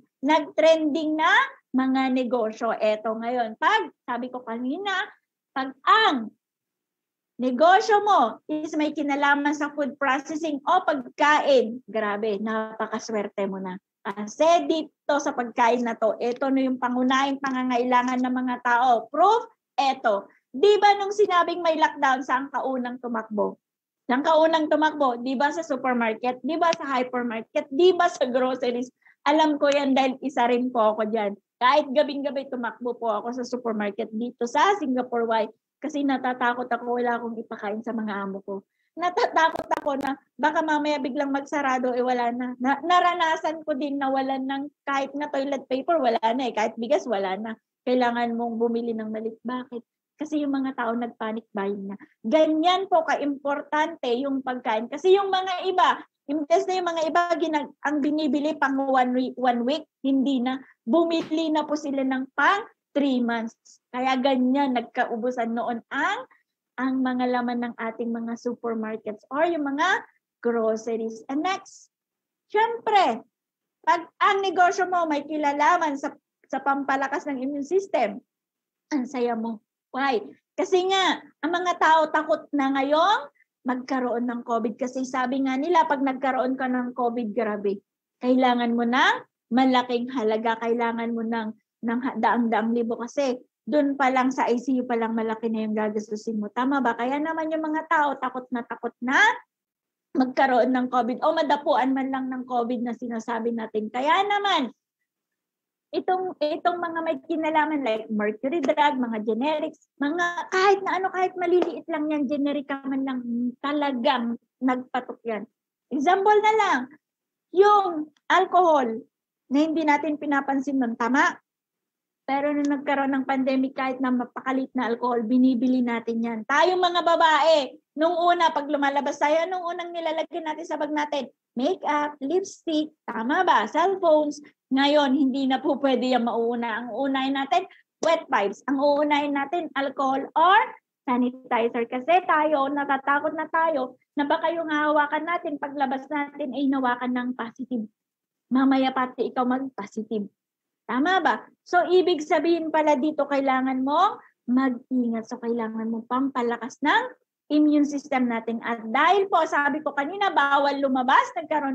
na mga negosyo. Eto ngayon, sabi ko kanina, pag ang negosyo mo is may kinalaman sa food processing o pagkain, grabe, napakaswerte mo na. Kasi dito sa pagkain na to, ito na yung pangunahing pangangailangan ng mga tao. Proof, eto. Di ba nung sinabing may lockdown, saan kaunang tumakbo? Saan kaunang tumakbo? Di ba sa supermarket? Di ba sa hypermarket? Di ba sa groceries? Alam ko yan dahil isa rin po ako dyan. Kahit gabing-gabi tumakbo po ako sa supermarket dito sa Singapore Y kasi natatakot ako, wala akong ipakain sa mga amo ko. Natatakot ako na baka mamaya biglang magsarado, wala na. Naranasan ko din na wala ng kahit na toilet paper, wala na Kahit bigas, wala na. Kailangan mong bumili ng malit. Bakit? Kasi yung mga tao nagpanic buying na. Ganyan po ka-importante yung pagkain. Kasi yung mga iba, imbes na yung mga iba, ang binibili pang one week, hindi na. Bumili na po sila ng pang 3 months. Kaya ganyan, nagkaubusan noon ang mga laman ng ating mga supermarkets or yung mga groceries. And next, syempre, pag ang negosyo mo may kilalaman sa pampalakas ng immune system, ang saya mo. Why? Kasi nga, ang mga tao takot na ngayong magkaroon ng COVID. Kasi sabi nga nila, pag nagkaroon ka ng COVID, grabe, kailangan mo ng malaking halaga, kailangan mo ng daang-daang libo kasi doon pa lang sa ICU pa lang malaki na yung gagastusin mo. Tama ba? Kaya naman yung mga tao takot na magkaroon ng COVID o madapuan man lang ng COVID na sinasabi natin. Kaya naman, itong mga may kinalaman like mercury drug, mga generics, mga kahit na ano, kahit maliliit lang yan, generic man lang, talagang nagpatok yan. Example na lang, yung alcohol na hindi natin pinapansin nun, tama? Pero nung nagkaroon ng pandemic, kahit na mapakalit na alcohol, binibili natin yan. Tayong mga babae, nung una, pag lumalabas tayo, nung unang nilalagyan natin sa bag natin, makeup, lipstick, tama ba? Cellphones. Ngayon, hindi na po pwede yung mauuna. Ang uunahin natin, wet wipes. Ang uunahin natin, alcohol or sanitizer. Kasi tayo, natatakot na tayo na baka yung hawakan natin, paglabas natin ay nawakan ng positive. Mamaya pati ikaw mag-positive. Tama ba? So, ibig sabihin pala dito, kailangan mo mag-ingat. So, kailangan mo pampalakas ng immune system natin. At dahil po, sabi ko kanina, bawal lumabas, nagkaroon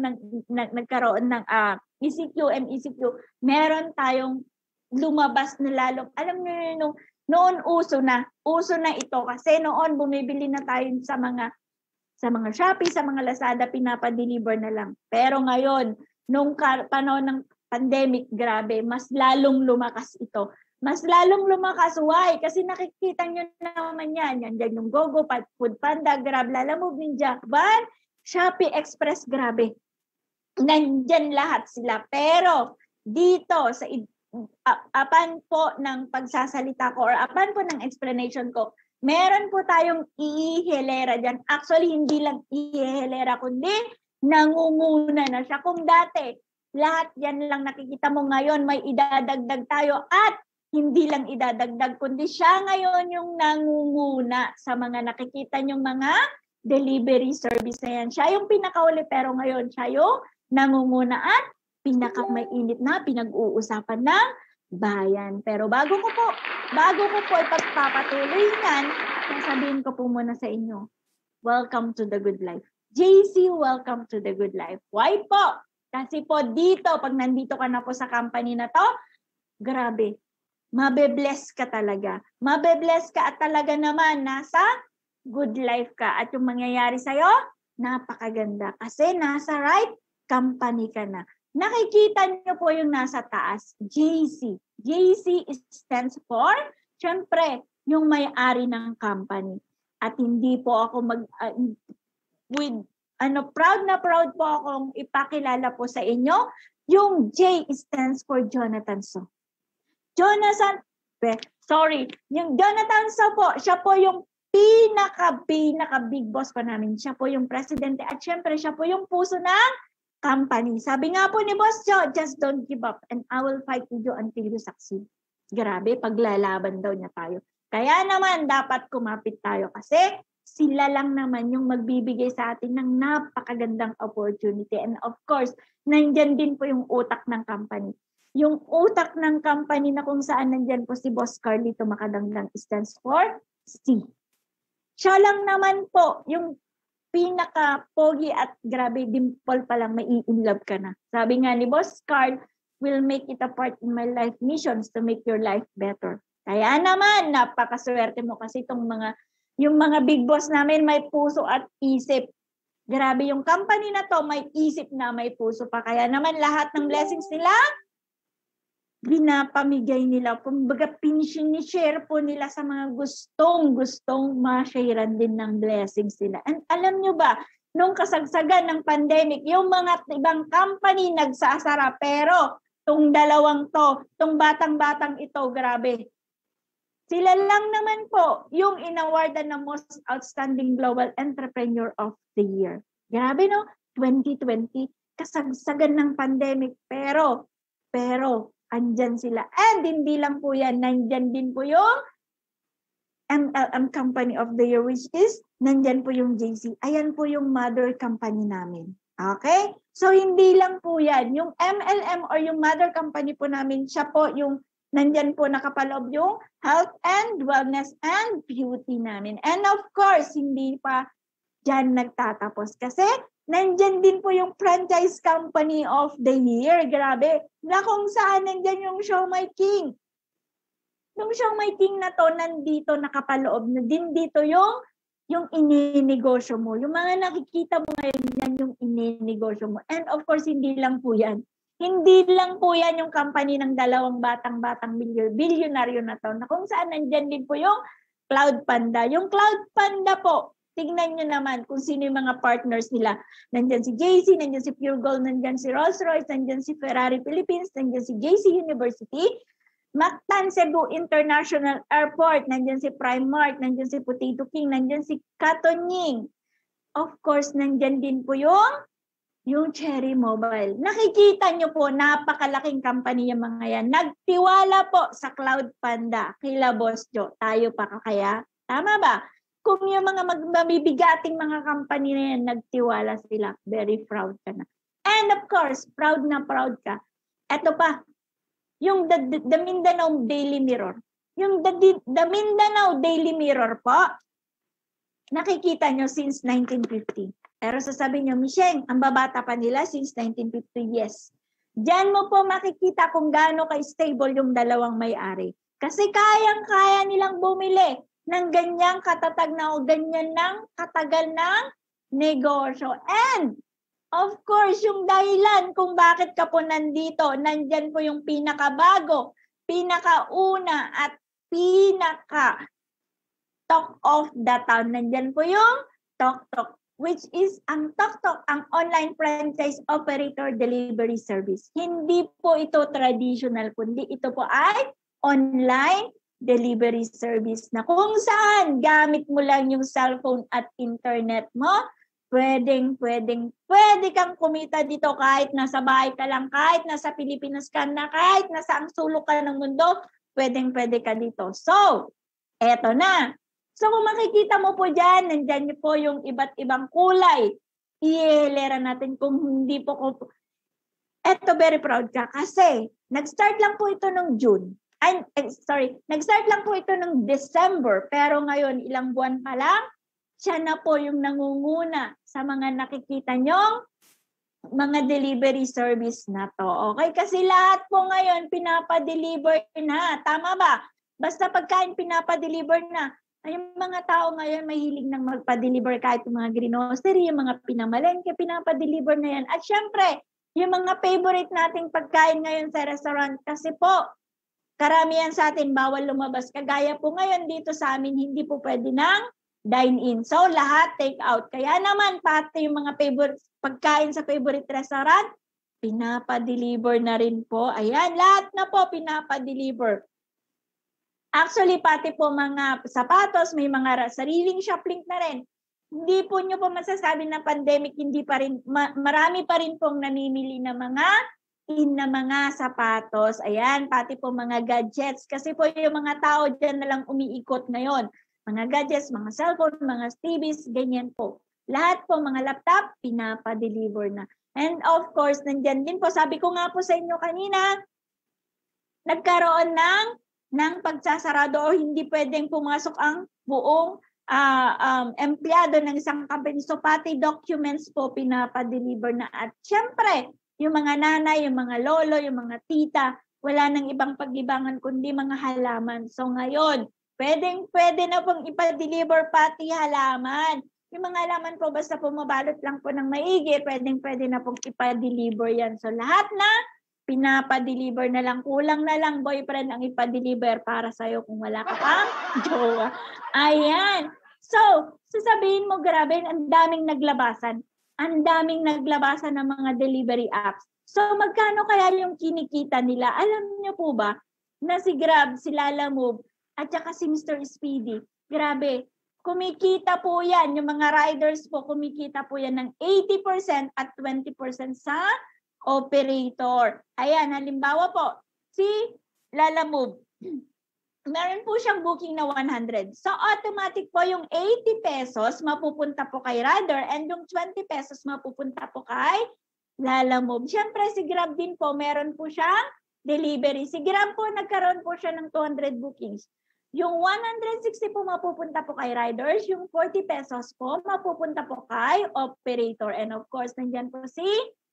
ng ECQ, MECQ, meron tayong lumabas na lalo. Alam niyo, noon uso na ito kasi noon bumibili na tayo sa mga Shopee, sa mga Lazada, pinapa-deliver na lang. Pero ngayon, nung panahon ng pandemic, grabe, mas lalong lumakas ito. Mas lalong lumakas. Why? Kasi nakikita nyo naman yan. Yan dyan yung GoGo, Food Panda, Grab, Lalamove, Ninja, Van, Shopee Express, grabe. Nandyan lahat sila. Pero dito, sa apan po ng pagsasalita ko or apan po ng explanation ko, meron po tayong ihilera dyan. Actually, hindi lang ihilera, kundi nangunguna na siya. Kung dati, lahat yan lang nakikita mo, ngayon, may idadagdag tayo at hindi lang idadagdag, kundi siya ngayon yung nangunguna sa mga nakikita nyong mga delivery service na yan. Siya yung pinakauli, pero ngayon siya yung nangunguna at pinakamainit na pinag-uusapan ng bayan. Pero bago ko po ipagpapatuloy yan, sasabihin ko po muna sa inyo, welcome to the good life. JC, welcome to the good life. Why po? Kasi po dito, pag nandito ka na po sa company na to, grabe, mabe-bless ka talaga. Mabe-bless ka at talaga naman nasa good life ka. At yung mangyayari sa'yo, napakaganda. Kasi nasa right company ka na. Nakikita niyo po yung nasa taas, JC. JC stands for, syempre, yung may-ari ng company. At hindi po ako proud na proud po akong ipakilala po sa inyo, yung J stands for Jonathan So. Yung Jonathan So po, siya po yung pinaka big boss pa namin. Siya po yung presidente at syempre siya po yung puso ng company. Sabi nga po ni Boss Joe, just don't give up and I will fight with you until you succeed. Grabe, paglalaban daw niya tayo. Kaya naman dapat kumapit tayo kasi sila lang naman yung magbibigay sa atin ng napakagandang opportunity. And of course, nandyan din po yung utak ng company. Yung utak ng company na kung saan nandyan po si Boss Carlito Makadangdang stands for C. Siya lang naman po yung pinaka-pogi at grabe, dimple pa lang, mai-inlove ka na. Sabi nga ni Boss Carl, will make it a part in my life missions to make your life better. Kaya naman, napakaswerte mo kasi yung mga big boss namin may puso at isip. Grabe, yung company na to may isip na may puso pa. Kaya naman lahat ng blessings nila, binapamigay nila. Kumbaga, pinishare po nila sa mga gustong ma-sharean din ng blessings nila. And alam nyo ba, nung kasagsagan ng pandemic, yung mga ibang company nagsasara. Pero, tong dalawang to, tong batang-batang ito, grabe. Sila lang naman po yung inawardan ng Most Outstanding Global Entrepreneur of the Year. Grabe, no? 2020, kasagsagan ng pandemic. Pero, andyan sila. And hindi lang po yan, nandyan din po yung MLM Company of the Year, which is, nandyan po yung JC. Ayan po yung mother company namin. Okay? So, hindi lang po yan. Yung MLM or yung mother company po namin, siya po yung nandyan po nakapaloob yung health and wellness and beauty namin. And of course, hindi pa dyan nagtatapos. Kasi nandyan din po yung franchise company of the year. Grabe. Na kung saan nandyan yung Show My King. Yung Show My King na to, nandito nakapaloob na din dito yung ininegosyo mo. Yung mga nakikita mo ngayon, yan yung ininegosyo mo. And of course, hindi lang po yan. Hindi lang po yan yung company ng dalawang batang bilyonaryo na to, na kung saan nandyan din po yung Cloud Panda. Yung Cloud Panda po, tignan nyo naman kung sino yung mga partners nila. Nandyan si JC, nandyan si Pure Gold, nandyan si Rolls Royce, nandyan si Ferrari Philippines, nandyan si JC University, Mactan Cebu International Airport, nandyan si Primark, nandyan si Potato King, nandyan si Katonying. Of course, nandyan din po yung Cherry Mobile. Nakikita nyo po, napakalaking company yung mga yan. Nagtiwala po sa Cloud Panda, kila Boss Joe. Tayo pa kaya? Tama ba? Kung yung mga mabibigating mga company na yan, nagtiwala sila. Very proud ka na. And of course, proud na proud ka. Eto pa, yung the Mindanao Daily Mirror. Yung the Mindanao Daily Mirror po, nakikita nyo since 1950. Pero sasabihin nyo, Michelle, ang babata pa nila since 1950, yes. Diyan mo po makikita kung gaano ka-stable yung dalawang may-ari. Kasi kayang-kaya nilang bumili ng ganyang katatag na o ganyan ng katagal ng negosyo. And, of course, yung dahilan kung bakit ka po nandito, nandyan po yung pinakabago, pinakauna at pinaka talk of the town. Nandyan po yung Tok-Tok, which is ang Tok-Tok, ang online franchise operator delivery service. Hindi po ito traditional, kundi ito po ay online delivery service na kung saan gamit mo lang yung cellphone at internet mo, pwede kang kumita dito kahit nasa bahay ka lang, kahit nasa Pilipinas ka na, kahit nasa ang sulok ka ng mundo, pwede ka dito. So, eto na. So kung makikita mo po dyan, nandyan po yung iba't ibang kulay. Ihilera natin kung hindi po ko. Eto, very proud ka kasi nag-start lang po ito ng June. Nag-start lang po ito ng December. Pero ngayon, ilang buwan pa lang, siya na po yung nangunguna sa mga nakikita nyong mga delivery service na to. Okay? Kasi lahat po ngayon pinapa-deliver na. Tama ba? Basta pagkain pinapa-deliver na. Yung mga tao ngayon mahilig nang magpa-deliver kahit yung mga grocery, yung mga pinamalengke, pinapa-deliver na yan. At syempre, yung mga favorite nating pagkain ngayon sa restaurant kasi po, karamihan sa atin bawal lumabas. Kagaya po ngayon dito sa amin, hindi po pwede ng dine-in. So, lahat take out. Kaya naman, pati yung mga favorite pagkain sa favorite restaurant, pinapa-deliver na rin po. Ayan, lahat na po pinapa-deliver. Actually, pati po mga sapatos, may mga sariling shop link na rin. Hindi po nyo po masasabi na pandemic, hindi pa rin, marami pa rin pong namimili na mga sapatos. Ayan, pati po mga gadgets. Kasi po yung mga tao dyan na lang umiikot ngayon. Mga gadgets, mga cellphone, mga TVs, ganyan po. Lahat po mga laptop, pinapa-deliver na. And of course, nandyan din po, sabi ko nga po sa inyo kanina, nagkaroon ng pagsasarado o hindi pwedeng pumasok ang buong empleyado ng isang company. So pati documents po pinapa-deliver na. At syempre, yung mga nanay, yung mga lolo, yung mga tita, wala nang ibang pag-ibangan kundi mga halaman. So ngayon, pwede na pong ipa-deliver pati halaman. Yung mga halaman po, basta po mabalot lang po ng maigi, pwede na pong ipa-deliver yan. So lahat na, pinapa-deliver na lang. Kulang na lang boyfriend ang ipa-deliver para sa'yo kung wala ka pang jowa. Ayan. So, sasabihin mo, grabe, ang daming naglabasan. Ang daming naglabasan ng mga delivery apps. So, magkano kaya yung kinikita nila? Alam niyo po ba na si Grab, si Lalamove, at saka si Mr. Speedy, grabe, kumikita po yan. Yung mga riders po, kumikita po yan ng 80% at 20% sa operator. Ayan, halimbawa po, si Lalamove, meron po siyang booking na 100. So, automatic po yung 80 pesos mapupunta po kay rider and yung 20 pesos mapupunta po kay Lalamove. Siyempre, si Grab din po, meron po siyang delivery. Si Grab po, nagkaroon po siya ng 200 bookings. Yung 160 po mapupunta po kay riders, yung 40 pesos po mapupunta po kay operator. And of course, nandyan po si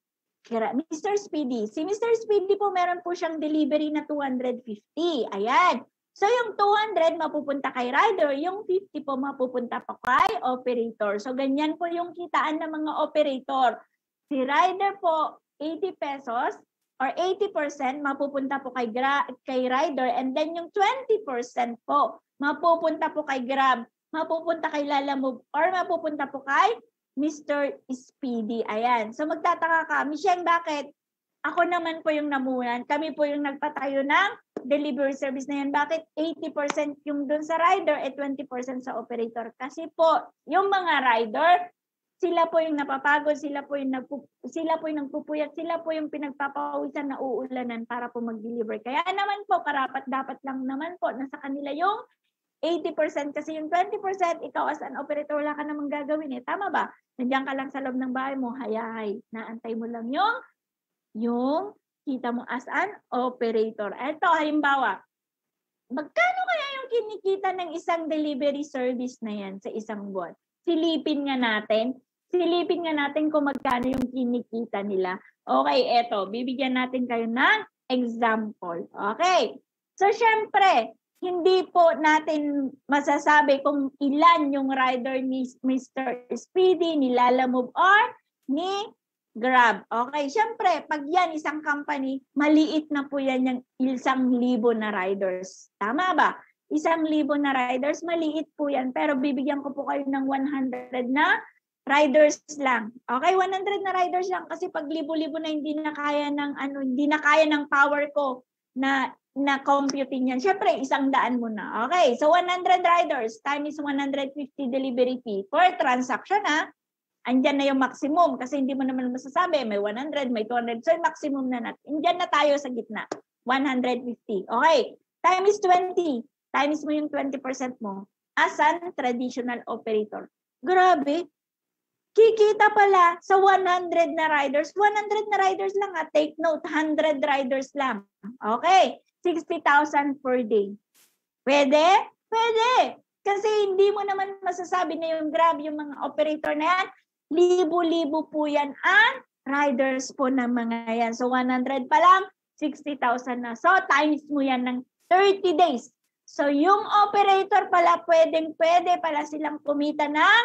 Mr. Speedy. Si Mr. Speedy po, meron po siyang delivery na 250. Ayan. So, yung 200 mapupunta kay rider, yung 50 po mapupunta po kay operator. So, ganyan po yung kitaan ng mga operator. Si rider po, 80 pesos or 80% mapupunta po kay rider and then yung 20% po mapupunta po kay Grab, mapupunta kay Lalamove or mapupunta po kay Mr. Speedy. Ayan. So magtataka ka, Michelle, bakit Ako naman po yung namunan. Kami po yung nagpatayo ng delivery service na yan. Bakit 80% yung dun sa rider at 20% sa operator? Kasi po, yung mga rider, sila po yung napapagod, sila po yung nagpupuyat, sila po yung pinagpapawisan na uulanan para po mag-deliver. Kaya naman po, karapat-dapat lang naman po na sa kanila yung 80% kasi yung 20%, ikaw as an operator, wala ka namang gagawin eh. Tama ba? Nandiyan ka lang sa loob ng bahay mo, hayay. Naantay mo lang yung kita mo as an operator. Ito, halimbawa, magkano kaya yung kinikita ng isang delivery service na yan sa isang buwan? Silipin nga natin kung magkano yung kinikita nila. Okay, eto, bibigyan natin kayo ng example. Okay, so syempre, hindi po natin masasabi kung ilan yung rider ni Mr. Speedy, ni Lalamove, or ni Grab. Okay, syempre, pag yan isang company, maliit na po yan yung 1,000 na riders. Tama ba? 1,000 na riders, maliit po yan. Pero bibigyan ko po kayo ng 100 na riders lang. Okay, 100 na riders lang kasi pag libo-libo na hindi na kaya ng power ko na computing yan. Syempre, 100 mo na. Okay, so 100 riders times 150 delivery fee per transaction, ha? Andyan na yung maximum kasi hindi mo naman masasabi, may 100, may 200. So, yung maximum na natin. Andyan na tayo sa gitna. 150. Okay. Times 20. Times mo yung 20% mo as an traditional operator. Grabe. Kikita pala sa 100 na riders. 100 na riders lang, ha. Take note, 100 riders lang. Okay. 60,000 per day. Pwede? Pwede. Kasi hindi mo naman masasabi na yung Grab, yung mga operator na yan, libo-libo po yan ang riders po ng mga yan. So 100 pa lang, 60,000 na. So times mo yan ng 30 days. So yung operator pala, pwede pala silang kumita ng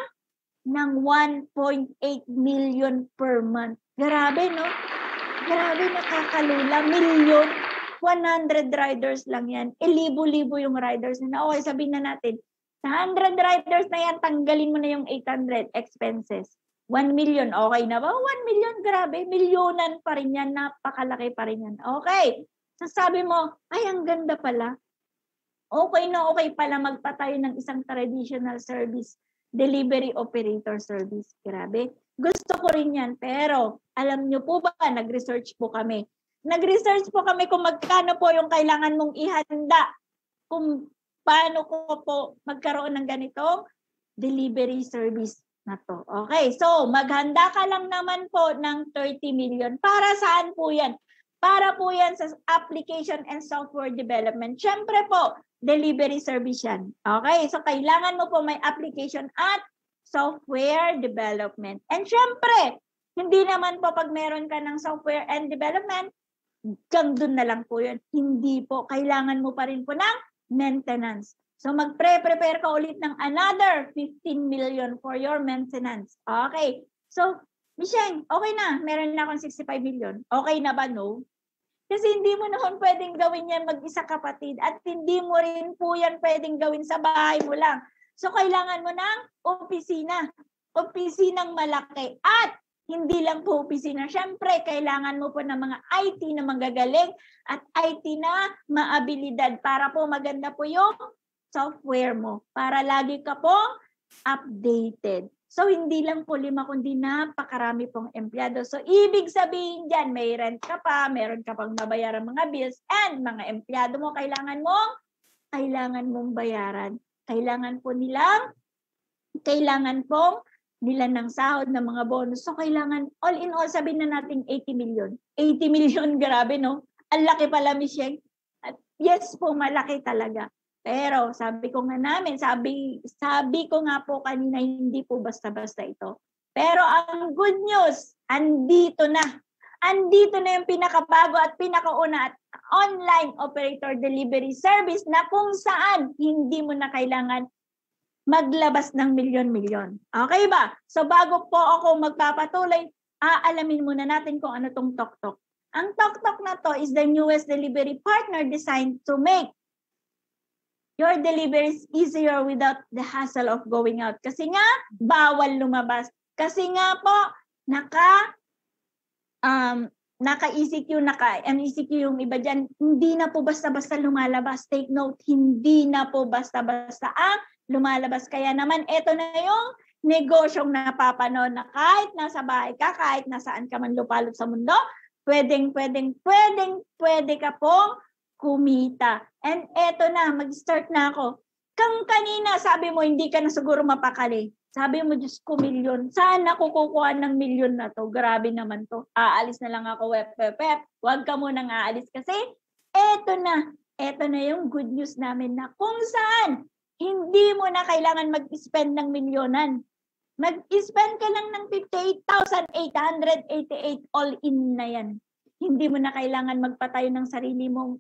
1.8 million per month. Grabe, no? Grabe, nakakalula. Million. 100 riders lang yan. Libo-libo yung riders na. Okay, sabihin na natin, sa 100 riders na yan, tanggalin mo na yung 800 expenses. 1 million, okay na ba? 1 million, grabe. Milyonan pa rin yan. Napakalaki pa rin yan. Okay. So sabi mo, ay, ang ganda pala. Okay na okay pala magpatayo ng isang traditional service, delivery operator service. Grabe. Gusto ko rin yan. Pero, alam nyo po ba, nag-research po kami. Nag-research po kami kung magkano po yung kailangan mong ihanda. Kung paano ko po magkaroon ng ganitong delivery service na to. Okay, so maghanda ka lang naman po ng 30 million. Para saan po yan? Para po yan sa application and software development. Siyempre po, delivery service yan. Okay, so kailangan mo po may application at software development. And siyempre, hindi naman po pag meron ka ng software and development, hanggang dun na lang po yun. Hindi po, kailangan mo pa rin po ng maintenance. So mag-prepare ka ulit ng another 15 million for your maintenance. Okay. So, Michelle, okay na. Meron na akong 65 million. Okay na ba? No? Kasi hindi mo naman pwedeng gawin yan mag-isa kapatid at hindi mo rin po yan pwedeng gawin sa bahay mo lang. So, kailangan mo ng opisina. Opisinang malaki. At hindi lang po opisina. Siyempre, kailangan mo po ng mga IT na magagaling at IT na maabilidad para po maganda po yung software mo. Para lagi ka po updated. So, hindi lang po 5, kundi napakarami pong empleyado. So, ibig sabihin dyan, may rent ka pa, meron ka pang babayaran mga bills, and mga empleyado mo, kailangan mong bayaran. Kailangan po nila ng sahod ng mga bonus. So, kailangan, all in all, sabihin na natin 80 million. 80 million, grabe, no? Ang laki pala, Michelle. At yes po, malaki talaga. Pero sabi ko nga po kanina, hindi po basta-basta ito. Pero ang good news, andito na. Andito na yung pinakabago at pinakauna at online operator delivery service na kung saan hindi mo na kailangan maglabas ng milyon-milyon. Okay ba? So bago po ako magpapatuloy, aalamin muna natin kung ano tong TokTok. Ang TokTok na to is the newest delivery partner designed to make your deliveries easier without the hassle of going out. Kasi nga, bawal lumabas. Kasi nga po, naka-ECQ, naka-MECQ yung iba dyan, hindi na po basta-basta lumalabas. Take note, hindi na po basta-basta ang lumalabas. Kaya naman, eto na yung negosyong napapanood na kahit nasa bahay ka, kahit nasaan ka man lupalot sa mundo, pwede ka pong kumita. And eto na, mag-start na ako. Kang kanina, sabi mo, hindi ka na siguro mapakali. Sabi mo, Diyos ko, milyon. Saan ako kukuha ng milyon na to? Grabe naman to. Aalis na lang ako, wep. Huwag ka munang aalis kasi eto na yung good news namin na kung saan hindi mo na kailangan mag-spend ng milyonan. Mag-spend ka lang ng 58,888 all in na yan. Hindi mo na kailangan magpatayo ng sarili mong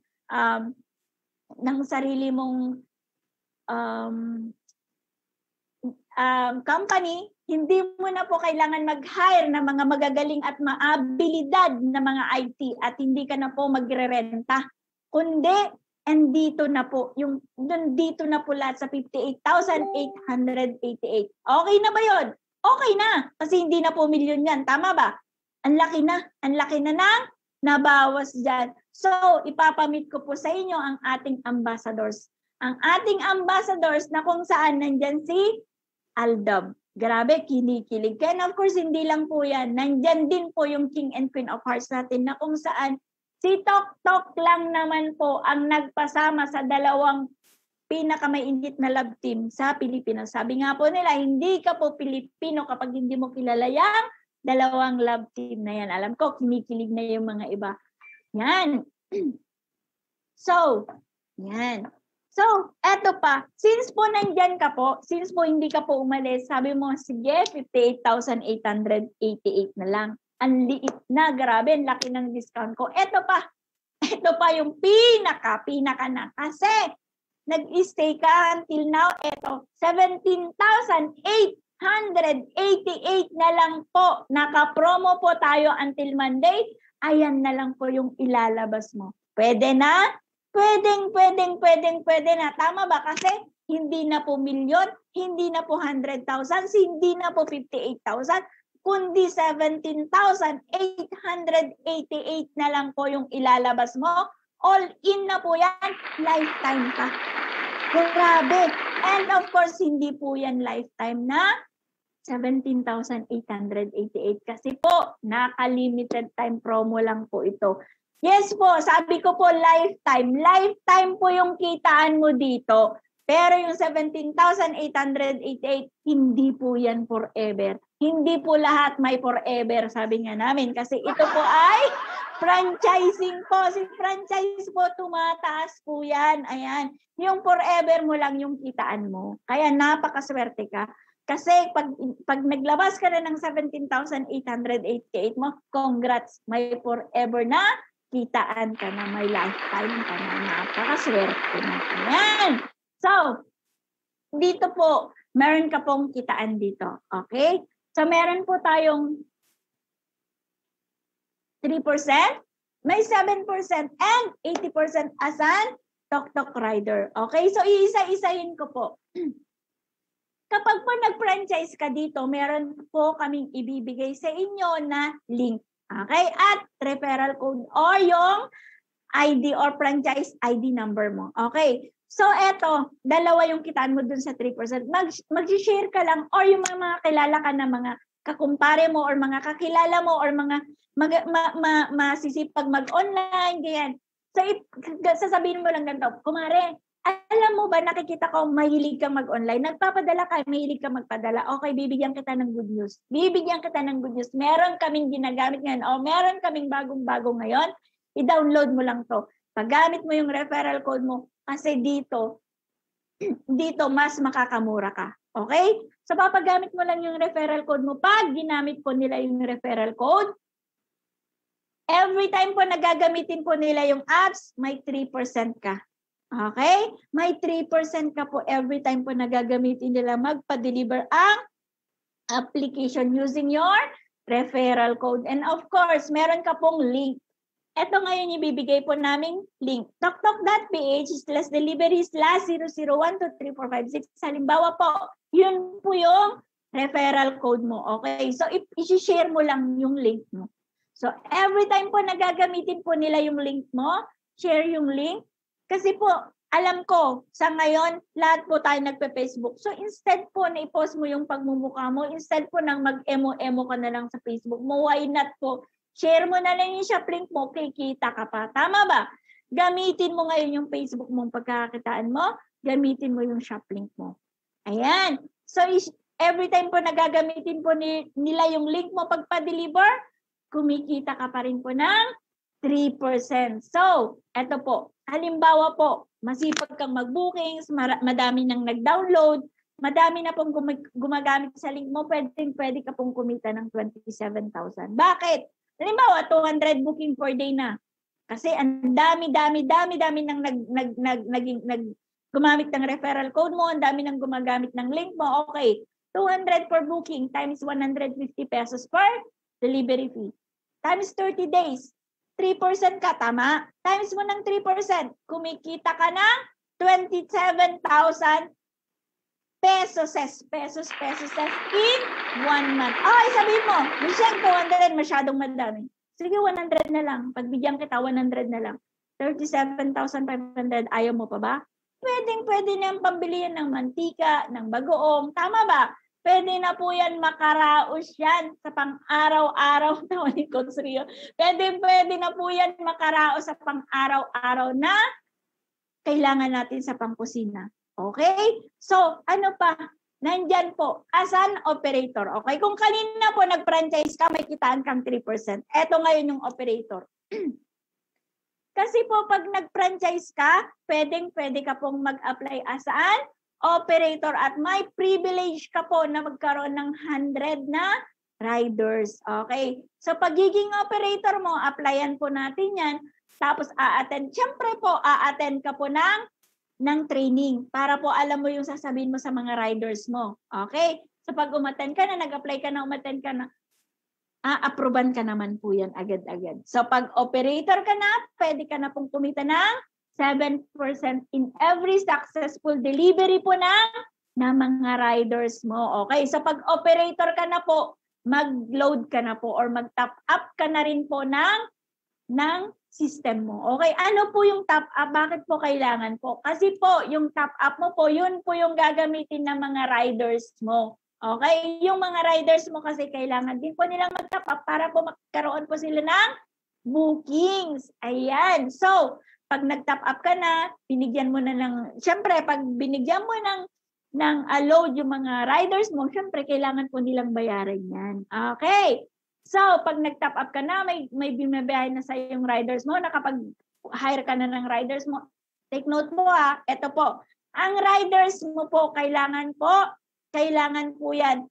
company. Hindi mo na po kailangan mag-hire ng mga magagaling at maabilidad na mga IT at hindi ka na po magre-renta. Kundi, dito na po lahat sa 58,888. Okay na ba yun? Okay na. Kasi hindi na po milyon yan. Tama ba? Ang laki na nang nabawas dyan. So, ipapamit ko po sa inyo ang ating ambassadors. Ang ating ambassadors na kung saan nandyan si Aldab. Grabe, kinikilig. And of course, hindi lang po yan. Nandyan din po yung King and Queen of Hearts natin na kung saan si Tok Tok lang naman po ang nagpasama sa dalawang pinakamainit na love team sa Pilipinas. Sabi nga po nila, hindi ka po Pilipino kapag hindi mo kilala yung dalawang love team na yan. Alam ko, kinikilig na yung mga iba. Yan. So, yan. So, eto pa, since po nandyan ka po, since po hindi ka po umalis, sabi mo, sige, 58,888 na lang. Ang liit na, grabe, ang laki ng discount ko. Eto pa yung pinaka na. Kasi, nag-stay ka until now, eto, 17,888 na lang po. Naka-promo po tayo until Monday. Ayan na lang po yung ilalabas mo. Pwede na? Pwede na. Tama ba? Kasi hindi na po milyon, hindi na po 100,000, hindi na po 58,000, kundi 17,888 na lang po yung ilalabas mo. All in na po yan. Lifetime ka. Grabe. And of course, hindi po yan lifetime na 17,888 kasi po, naka-limited time promo lang po ito. Yes po, sabi ko po lifetime. Lifetime po yung kitaan mo dito. Pero yung 17,888, hindi po yan forever. Hindi po lahat may forever, sabi nga namin. Kasi ito po ay franchising po. Si franchise po, tumataas po yan. Ayan. Yung forever mo lang yung kitaan mo. Kaya napakaswerte ka. Kasi pag naglabas ka na ng 17,888 mo, congrats, may forever na kitaan ka na, may lifetime ka na, napakaswerte na. Ayan. So, dito po, meron ka pong kitaan dito. Okay? So, meron po tayong 3%, may 7%, and 80% as an Tok-Tok Rider. Okay? So, iisa-isahin ko po. Kapag po nag-franchise ka dito, meron po kaming ibibigay sa inyo na link. Okay? At referral code or yung ID or franchise ID number mo. Okay? So, eto, dalawa yung kitaan mo dun sa 3%. Mag-share ka lang or yung mga kilala ka na mga kakumpare mo or mga kakilala mo or mga masisipag mag-online, ganyan. So, sasabihin mo lang ganito, kumare, alam mo ba, nakikita ko mahilig kang mag-online. Nagpapadala ka, mahilig kang magpadala. Okay, bibigyan kita ng good news. Bibigyan kita ng good news. Meron kaming ginagamit ngayon o meron kaming bagong-bago ngayon. I-download mo lang to. Paggamit mo yung referral code mo kasi dito mas makakamura ka. Okay? So, papagamit mo lang yung referral code mo. Pag ginamit po nila yung referral code, every time po nagagamitin po nila yung apps, may 3% ka. Okay? May 3% ka po every time po nagagamitin nila magpa-deliver ang application using your referral code. And of course, meron ka pong link. Ito ngayon ibibigay po naming link. toktok.ph/delivery/0012345. Halimbawa po, yun po yung referral code mo. Okay? So, i-share mo lang yung link mo. So, every time po nagagamitin po nila yung link mo, share yung link. Kasi po, alam ko, sa ngayon, lahat po tayo nagpe-Facebook. So, instead po na i-post mo yung pagmumukha mo, instead po nang mag-emo-emo ka na lang sa Facebook mo, why not po? Share mo na lang yung shop link mo, kikita ka pa. Tama ba? Gamitin mo ngayon yung Facebook mong pagkakakitaan mo, gamitin mo yung shop link mo. Ayan. So, every time po nagagamitin po nila yung link mo pagpa-deliver, kumikita ka pa rin po ng 3%. So, eto po. Halimbawa po, masipag kang mag-bookings, madami nang nag-download, madami na pong gumagamit sa link mo, pwede ka pong kumita ng 27,000. Bakit? Halimbawa, 200 booking per day na. Kasi ang dami nang gumamit ng referral code mo, ang dami nang gumagamit ng link mo. Okay, 200 per booking times 150 pesos per delivery fee. Times 30 days. 3% ka, tama? Times mo ng 3%, kumikita ka ng 27,000 pesos in 1 month. Okay, sabihin mo, Michelle, 200, masyadong madami. Sige, 100 na lang. Pagbigyan kita, 100 na lang. 37,500, ayaw mo pa ba? Pwede na yung pambili yan ng mantika, ng bagoong. Tama ba? Pwede na po yan, makaraos yan sa pang-araw-araw na ni Coach Rio. Pwede na po yan makaraos sa pang-araw-araw na kailangan natin sa pangkusina. Okay? So, ano pa? Nandyan po, as an operator. Okay? Kung kanina po nag-franchise ka, may kitaan kang 3%. Eto ngayon yung operator. Kasi po, pag nag-franchise ka, pwede ka pong mag-apply as an operator at may privilege ka po na magkaroon ng 100 na riders. Okay? So, pagiging operator mo, applyan po natin yan. Tapos, siyempre po, a-attend ka po ng training para po alam mo yung sasabihin mo sa mga riders mo. Okay? So, pag umattend ka na, nag-apply ka na, umattend ka na, approvean ka naman po yan agad-agad. So, pag operator ka na, pwede ka na pong kumita ng 7% in every successful delivery po ng mga riders mo. Okay? So, pag operator ka na po, mag-load ka na po or mag-top up ka na rin po ng system mo. Okay? Ano po yung top up? Bakit po kailangan po? Kasi po, yung top up mo po, yun po yung gagamitin ng mga riders mo. Okay? Yung mga riders mo kasi kailangan din po nilang mag-top up para po magkaroon po sila ng bookings. Ayan. So, pag nag-top up ka na, binigyan mo na syempre, pag binigyan mo ng load yung mga riders mo, syempre, kailangan po nilang bayaran yan. Okay. So, pag nag-top up ka na, may binabayaran na sa yung riders mo, nakapag-hire ka na ng riders mo, take note mo eto po, ang riders mo po, kailangan po yan,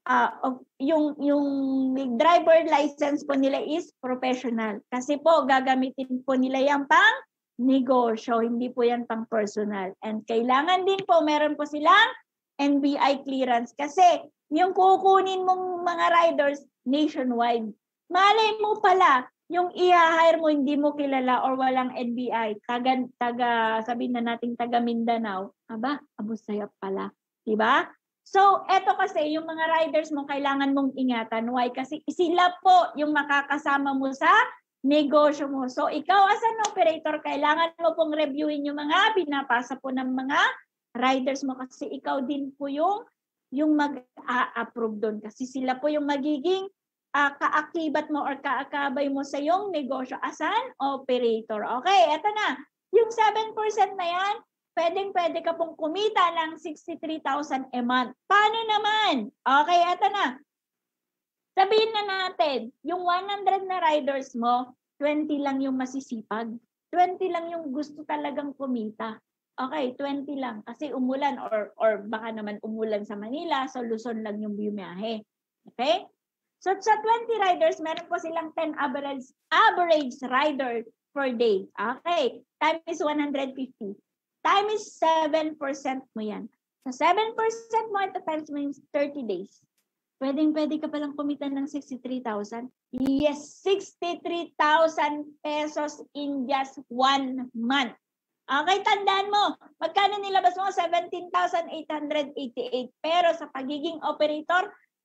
yung driver license po nila is professional. Kasi po, gagamitin po nila yan pang negosyo, hindi po yan pang personal. And kailangan din po, meron po silang NBI clearance. Kasi yung kukunin mong mga riders nationwide. Malay mo pala, yung i-hire mo hindi mo kilala or walang NBI, sabihin na natin taga Mindanao, abusayap pala. Diba? So, eto kasi, yung mga riders mo, kailangan mong ingatan. Why? Kasi sila po yung makakasama mo sa negosyo mo. So, ikaw as an operator, kailangan mo pong reviewin yung mga pinapasa po ng mga riders mo kasi ikaw din po yung mag-a-approve doon. Kasi sila po yung magiging kaakibat mo or kaakabay mo sa yung negosyo as an operator. Okay, eto na. Yung 7% na yan, pwede ka pong kumita ng 63,000 a month. Paano naman? Okay, eto na. Sabihin na natin, yung 100 na riders mo, 20 lang yung masisipag. 20 lang yung gusto talagang kumita. Okay, 20 lang. Kasi umulan or baka naman umulan sa Manila, so Luzon lang yung bumiyahe. Okay? So sa 20 riders, meron po silang 10 average rider per day. Okay? Time is 150. Time is 7% mo yan. Sa 7% mo, ito times means 30 days. Pwede ka palang kumita ng 63,000. Yes, 63,000 pesos in just 1 month. Okay, tandaan mo, magkano nilabas mo? 17,888. Pero sa pagiging operator,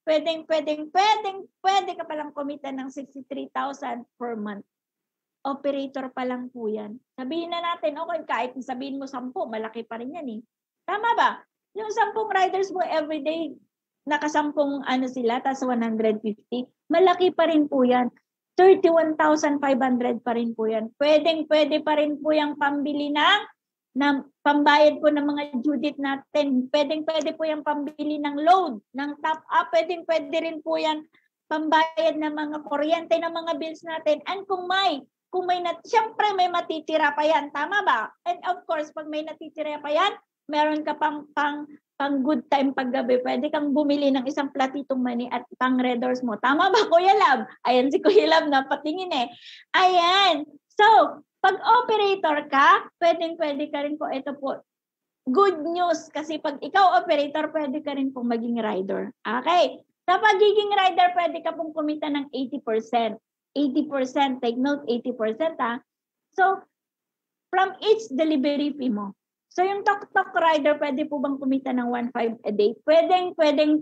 pwede ka palang kumita ng 63,000 per month. Operator pa lang po yan. Sabihin na natin, okay, kahit sabihin mo 10, malaki pa rin yan eh. Tama ba? Yung 10 riders mo everyday, nakasampung sila, tas 150, malaki pa rin po yan. 31,500 pa rin po yan. Pwede pa rin po yung pambili ng pambayad po ng mga due date natin. Pwede po yung pambili ng load, ng top up. Pwede rin po yan pambayad ng mga kuryente ng mga bills natin. And siyempre may matitira pa yan. Tama ba? And of course, pag may natitira pa yan, meron ka pang good time paggabi. Pwede kang bumili ng isang platitong mani at pang Red Doors mo. Tama ba, Kuya Lab? Ayan si Kuya Lab, napatingin eh. Ayan. So, pag operator ka, pwede ka rin po. Ito po, good news. Kasi pag ikaw operator, pwede ka rin po maging rider. Okay. Sa pagiging rider, pwede ka pong kumita ng 80%. 80%, take note, 80% ha. So, from each delivery fee mo. So, yung tok-tok rider, pwede po bang kumita ng 1.5 a day? Pwede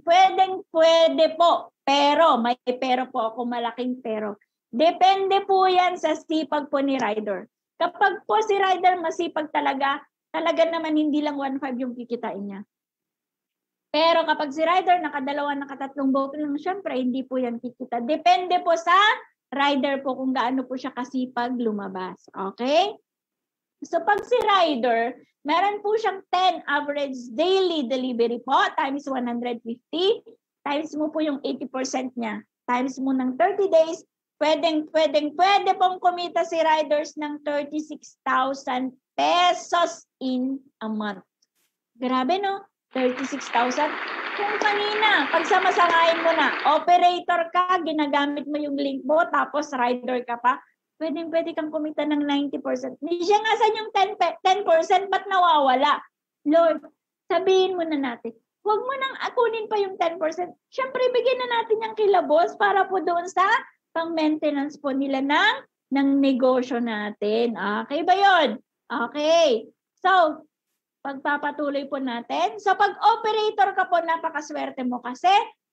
po. Pero, may pero po ako, malaking pero. Depende po yan sa sipag po ni rider. Kapag po si rider masipag talaga naman hindi lang 1.5 yung kikitain niya. Pero kapag si rider nakadalawa, nakatatlong boat lang, syempre hindi po yan kikita. Depende po sa rider po kung gaano po siya kasipag lumabas. Okay? So pag si rider, meron po siyang 10 average daily delivery po times 150, times mo po yung 80% niya, times mo ng 30 days, pwede pong kumita si riders ng 36,000 pesos in a month. Grabe no? 36,000. Kung kanina, pag sama-samahin mo na, operator ka, ginagamit mo yung link mo, tapos rider ka pa, pwede kang kumita ng 90%. Hindi siya nga saan yung 10%, ba't nawawala? Lord, sabihin mo na natin, huwag mo nang akunin pa yung 10%. Siyempre, bigyan na natin yung kilabos para po doon sa pang-maintenance po nila ng negosyo natin. Okay ba yun? Okay. So, pagpapatuloy po natin. So, pag operator ka po, napakaswerte mo kasi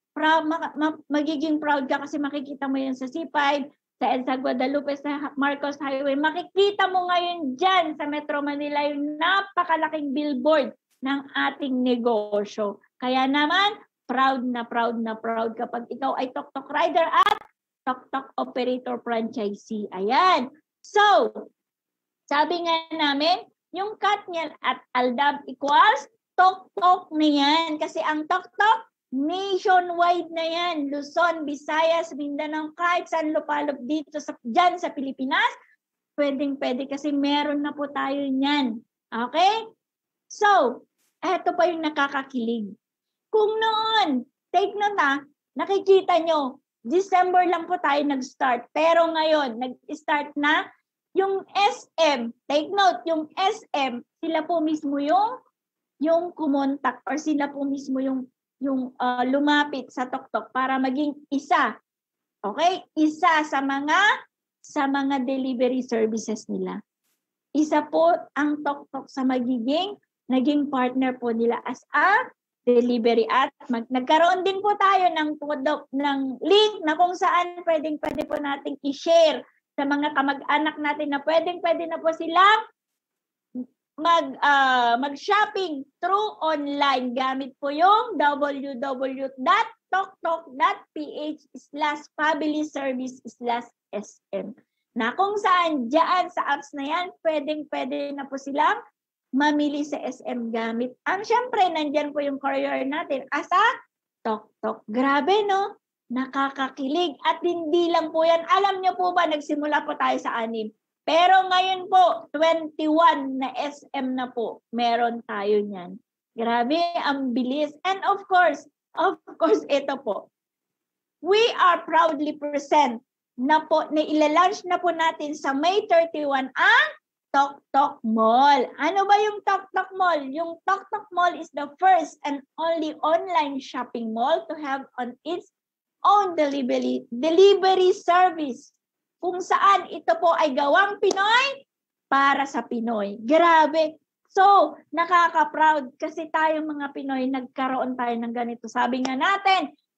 magiging proud ka kasi makikita mo yan sa C5, sa EDSA Guadalupe, sa Marcos Highway. Makikita mo ngayon dyan sa Metro Manila yung napakalaking billboard ng ating negosyo. Kaya naman, proud kapag ikaw ay tok-tok rider at tok-tok operator franchisee. Ayan. So, sabi nga namin, yung Katniel at Aldab equals tok-tok na yan. Kasi ang tok-tok, nationwide na yan. Luzon, Visayas, Mindanao, kahit saan lupalop dito dyan sa Pilipinas, pwede kasi meron na po tayo niyan. Okay? So, eto pa yung nakakakilig. Kung noon, take note nakikita nyo, December lang po tayo nag-start. Pero ngayon, nag-start na yung SM, take note, yung SM, sila po mismo yung kumontak or sila po mismo yung lumapit sa tok-tok para maging isa. Okay? Isa sa mga delivery services nila. Isa po ang tok-tok sa naging partner po nila as a delivery at nagkaroon din po tayo ng link na kung saan pwede po nating i-share sa mga kamag-anak natin na pwede na po silang mag-shopping through online. Gamit po yung www.toktok.ph/familyservice/SM na kung saan dyan sa apps na yan, pwede na po silang mamili sa SM gamit. Siyempre, nandyan po yung courier natin as a tok-tok. Grabe, no? Nakakakilig. At hindi lang po yan. Alam nyo po ba, nagsimula po tayo sa 6. Pero ngayon po, 21 na SM na po. Meron tayo niyan. Grabe, ang bilis. And of course, ito po. We are proudly present na ilalunch na po natin sa May 31 ang Tok-Tok Mall. Ano ba yung Tok-Tok Mall? Yung Tok-Tok Mall is the first and only online shopping mall to have on its own delivery service. Kung saan ito po ay gawang Pinoy para sa Pinoy. Grabe. So, nakaka-proud kasi tayong mga Pinoy, nagkaroon tayo ng ganito. Sabi nga natin,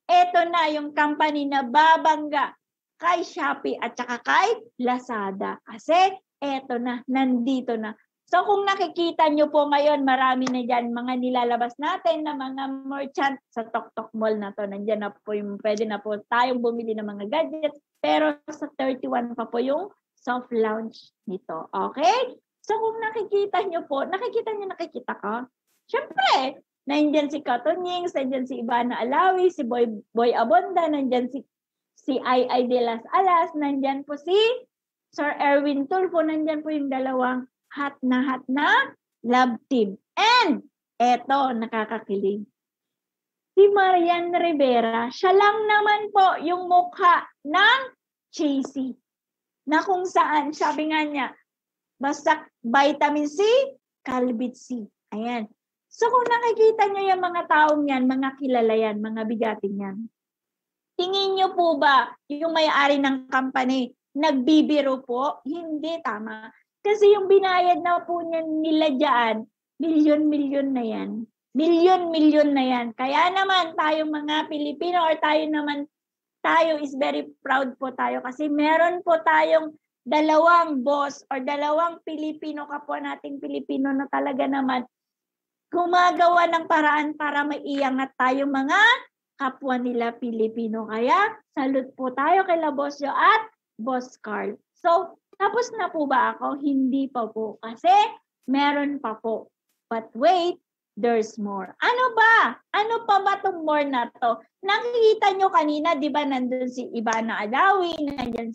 Ito na yung company na babangga kay Shopee at saka kay Lazada. Kasi eto na, nandito na. So kung nakikita nyo po ngayon, marami na dyan mga nilalabas natin na mga merchant sa Tok Mall na to. Nandiyan na po yung pwede na po tayong bumili ng mga gadgets. Pero sa 31 pa po yung soft launch nito. Okay? So kung nakikita nyo po, nakikita ka? Siyempre, nandiyan si Cotton Yings, nandiyan si Ivana Alawi, si Boy Abonda, nandiyan si Ai de las Alas, nandiyan po si Sir Erwin Tulfo, nandiyan po yung dalawang hot na love team. And eto, nakakakilig. Si Marian Rivera, siya lang naman po yung mukha ng Chasey. Na kung saan, sabi nga niya, basta vitamin C, Calbit C. Ayan. So kung nakikita niyo yung mga taong yan, mga kilala yan, mga bigating yan, tingin niyo po ba yung may-ari ng company nagbibiro po? Hindi, tama. Kasi yung binayad na po nila dyan, milyon-milyon na yan. Milyon-milyon na yan. Kaya naman tayo mga Pilipino or tayo is very proud po tayo kasi meron po tayong dalawang boss or dalawang Pilipino, kapwa nating Pilipino na talaga naman gumagawa ng paraan para maiangat tayo mga kapwa nila Pilipino. Kaya salute po tayo kay Labosio at Boss Carl. So, tapos na po ba ako? Hindi pa po. Kasi meron pa po. But wait, there's more. Ano ba? Ano pa ba itong more na to? Nakikita nyo kanina, di ba, nandun si Ivana Alawi, nandyan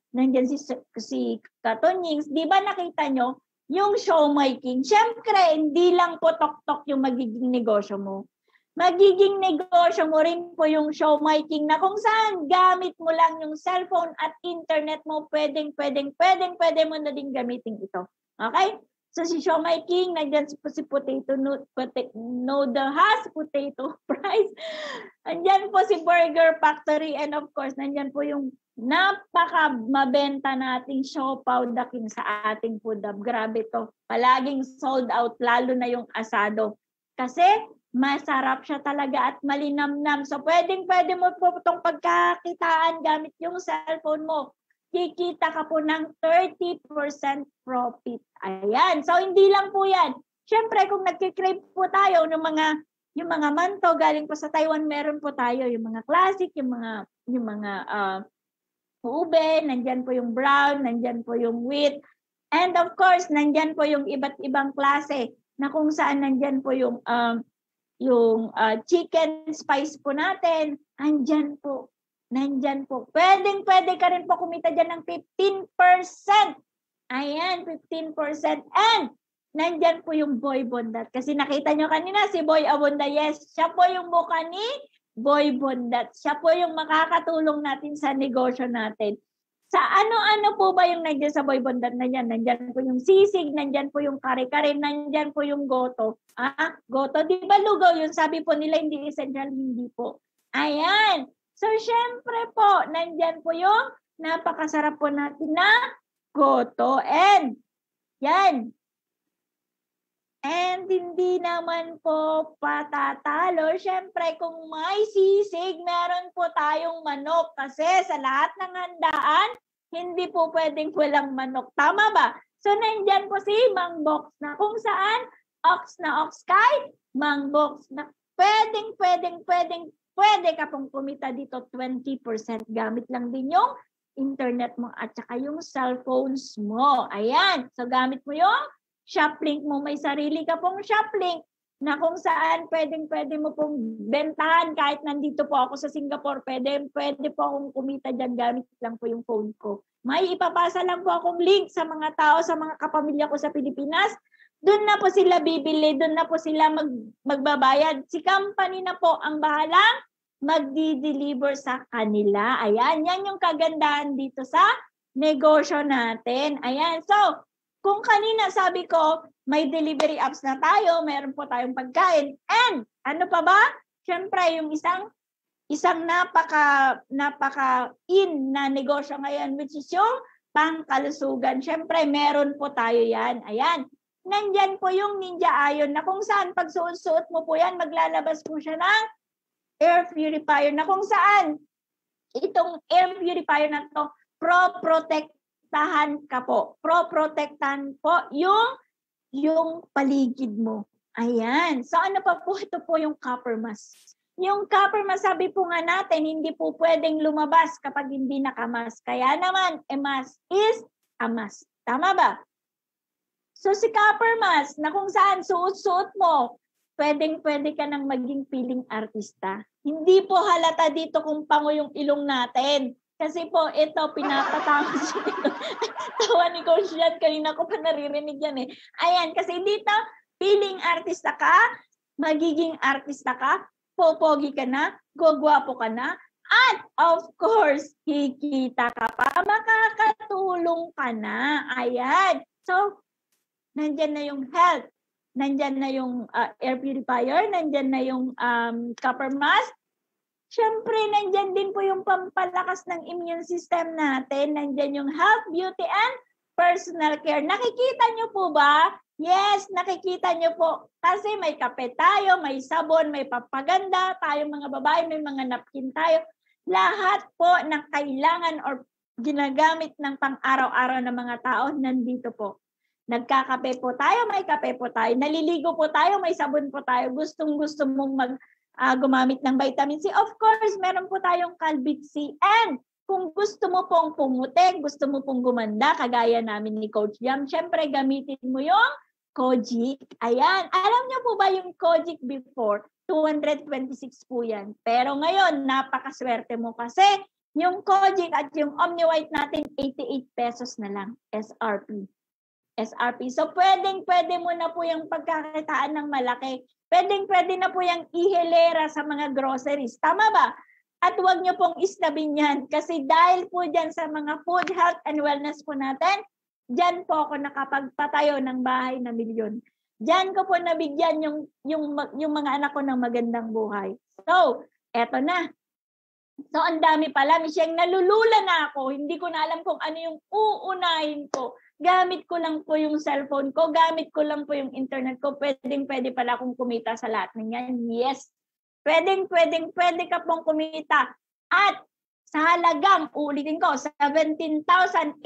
si Cotton Yings. Di ba nakita nyo yung showmaking? Siyempre, hindi lang po tok-tok yung magiging negosyo mo. Magiging negosyo mo rin po yung showmaking na kung saan gamit mo lang yung cellphone at internet mo, pwede mo na din gamitin ito. Okay? So si showmaking, nandiyan po si potato noodle has potato fries. Nandiyan po si Burger Factory and of course, nandiyan po yung napaka mabenta nating siopaw daking sa ating food hub. Grabe to. Palaging sold out, lalo na yung asado. Kasi masarap siya talaga at malinamnam. So, pwede mo po itong pagkakitaan gamit yung cellphone mo. Kikita ka po ng 30% profit. Ayan. So, hindi lang po yan. Siyempre, kung nagkikrave po tayo ng yung mga manto galing po sa Taiwan, meron po tayo yung mga classic, yung mga ube, nandyan po yung brown, nandyan po yung wheat. And of course, nandyan po yung iba't ibang klase na kung saan nandyan po yung chicken spice po natin, nandyan po. Pwede ka rin po kumita dyan ng 15%. Ayan, 15%. And nandyan po yung Boy Bondat. Kasi nakita nyo kanina si Boy Abonda. Yes, siya po yung mukha ni Boy Bondat. Siya po yung makakatulong natin sa negosyo natin. Sa ano-ano po ba yung nandyan sa Boy Bondat na yan? Nandyan po yung sisig, nandyan po yung kare-kare, nandyan po yung goto. Goto, di ba lugaw yun? Sabi po nila hindi essential, hindi po. Ayan. So, syempre po, nandyan po yung napakasarap po natin na goto. And, yan. And hindi naman po patatalo. Syempre, kung may sisig, meron po tayong manok. Kasi sa lahat ng handaan, hindi po pwedeng walang manok. Tama ba? So, nandyan po si Mang Box na kung saan ox na ox kay Mang Box na pwede ka pong kumita dito 20%. Gamit lang din yung internet mo at saka yung cellphones mo. Ayan. So, gamit mo yung Shoplink mo, may sarili ka pong Shoplink na kung saan pwede mo pong bentahan kahit nandito po ako sa Singapore, pwede po akong kumita dyan gamit lang po yung phone ko. May ipapasa lang po akong link sa mga tao, sa mga kapamilya ko sa Pilipinas. Doon na po sila bibili, doon na po sila magbabayad. Si company na po ang bahalang magdi-deliver sa kanila. Ayan, yan yung kagandahan dito sa negosyo natin. Ayan, so kung kanina sabi ko, may delivery apps na tayo, meron po tayong pagkain. And ano pa ba? Siyempre, yung isang napaka-in na negosyo ngayon, which is yung pangkalusugan. Siyempre, meron po tayo yan. Ayan. Nandyan po yung Ninja Iron na kung saan pag suot mo po yan, maglalabas po siya ng air purifier na kung saan itong air purifier na to, pro-protektahan ka po. Pro-protektahan po yung paligid mo. Ayan. So ano pa po? Ito po yung copper mask. Yung copper mask, sabi po nga natin, hindi po pwedeng lumabas kapag hindi nakamask. Kaya naman, a mask is a mask. Tama ba? So si copper mask, na kung saan suot-suot mo, pwedeng-pwede ka nang maging piling artista. Hindi po halata dito kung pango yung ilong natin. Kasi po, ito, pinapatawa siya dito. Tawa ni Coach Jan, kanina ko pa naririnig yan eh. Ayan, kasi dito, piling artista ka, magiging artista ka, popogi ka na, gugwapo ka na, at of course, kikita ka pa, makakatulong ka na. Ayan. So, nandyan na yung health, nandyan na yung air purifier, nandyan na yung copper mask. Siyempre, nandyan din po yung pampalakas ng immune system natin. Nandyan yung health, beauty, and personal care. Nakikita nyo po ba? Yes, nakikita nyo po. Kasi may kape tayo, may sabon, may papaganda, tayo mga babae, may mga napkin tayo. Lahat po ng kailangan or ginagamit ng pang-araw-araw ng mga tao, nandito po. Nagkakape po tayo, may kape po tayo. Naliligo po tayo, may sabon po tayo. Gustong-gusto mong gumamit ng vitamin C. Of course, meron po tayong Calbit C. And kung gusto mo pong pumuti, gusto mo pong gumanda, kagaya namin ni Coach Jam, syempre gamitin mo yung Kojic. Ayan. Alam niyo po ba yung Kojic before? 226 po yan. Pero ngayon, napakaswerte mo kasi yung Kojic at yung Omni-White natin, 88 pesos na lang. SRP. So, pwedeng-pwede mo na po yung pagkakitaan ng malaki. Pwedeng-pwede na po yung ihilera sa mga groceries. Tama ba? At huwag niyo pong isnabin yan. Kasi dahil po dyan sa mga food, health, and wellness po natin, dyan po ako nakapagpatayo ng bahay na milyon. Dyan ko po nabigyan yung mga anak ko ng magandang buhay. So, eto na. So, ang dami pala. Misyeng nalulula na ako. Hindi ko na alam kung ano yung uunahin ko. Gamit ko lang po yung cellphone ko. Gamit ko lang po yung internet ko. Pwede pala akong kumita sa lahat ng yan. Yes. Pwede ka pong kumita. At sa halagang, ulitin ko, 17,888,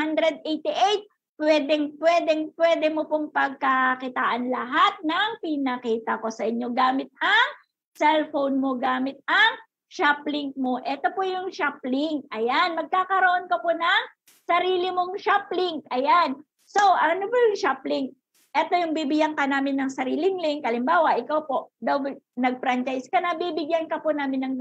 pwede mo pong pagkakitaan lahat ng pinakita ko sa inyo. Gamit ang cellphone mo, gamit ang ShopLink mo. Ito po yung ShopLink. Ayan, magkakaroon ka po ng sarili mong ShopLink. Ayan. So, ano po yung ShopLink? Ito yung bibigyan ka namin ng sariling link. Halimbawa, ikaw po, nag-franchise ka na, bibigyan ka po namin ng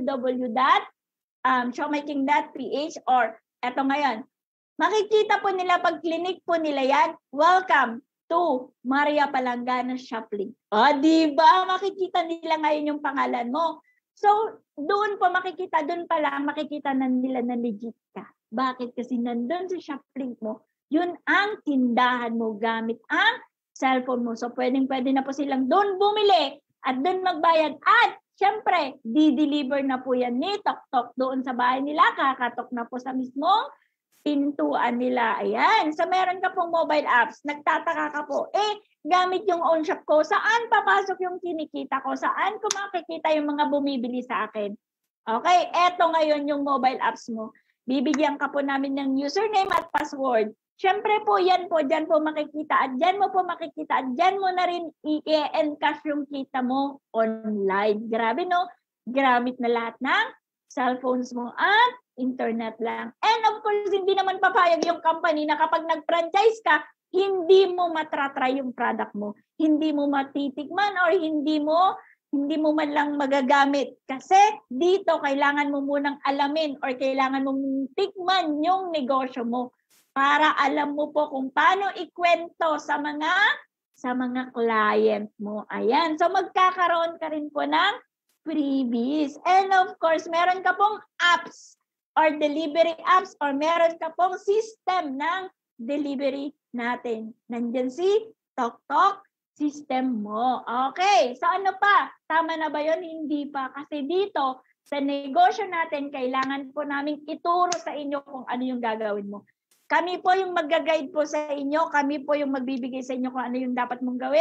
www.shopmaking.ph or eto ngayon. Makikita po nila pag clinic po nila yan, welcome to Maria Palangana ShopLink. O, diba? Makikita nila ngayon yung pangalan mo. So, doon po makikita, doon pa lang makikita na nila na legit ka. Bakit? Kasi nandun sa ShopLink mo, yun ang tindahan mo gamit ang cellphone mo. So, pwedeng-pwede na po silang doon bumili at doon magbayad. At, syempre, di-deliver na po yan ni Tok-Tok doon sa bahay nila. Kakatok na po sa mismong pintuan nila. Ayan. So, meron ka pong mobile apps. Nagtataka ka po. Gamit yung own shop ko. Saan papasok yung kinikita ko? Saan ko makikita yung mga bumibili sa akin? Okay. Eto ngayon yung mobile apps mo. Bibigyan ka po namin ng username at password. Siyempre po, yan po, dyan po makikita at dyan mo po makikita at dyan mo na rin i-encash yung kita mo online. Grabe, no? Gamit na lahat ng cellphones mo at internet lang. And of course, hindi naman papayag yung company na kapag nag-franchise ka, hindi mo matratry yung product mo. Hindi mo matitikman or hindi mo man lang magagamit. Kasi dito, kailangan mo munang alamin or kailangan mong tikman yung negosyo mo para alam mo po kung paano ikwento sa mga client mo. Ayan. So, magkakaroon ka rin po ng freebies. And of course, meron ka pong apps or delivery apps or meron ka pong system ng delivery natin. Nandyan si Tok-Tok system mo. Okay. So, ano pa? Tama na ba yun? Hindi pa. Kasi dito, sa negosyo natin, kailangan po namin ituro sa inyo kung ano yung gagawin mo. Kami po yung mag-guide po sa inyo. Kami po yung magbibigay sa inyo kung ano yung dapat mong gawin.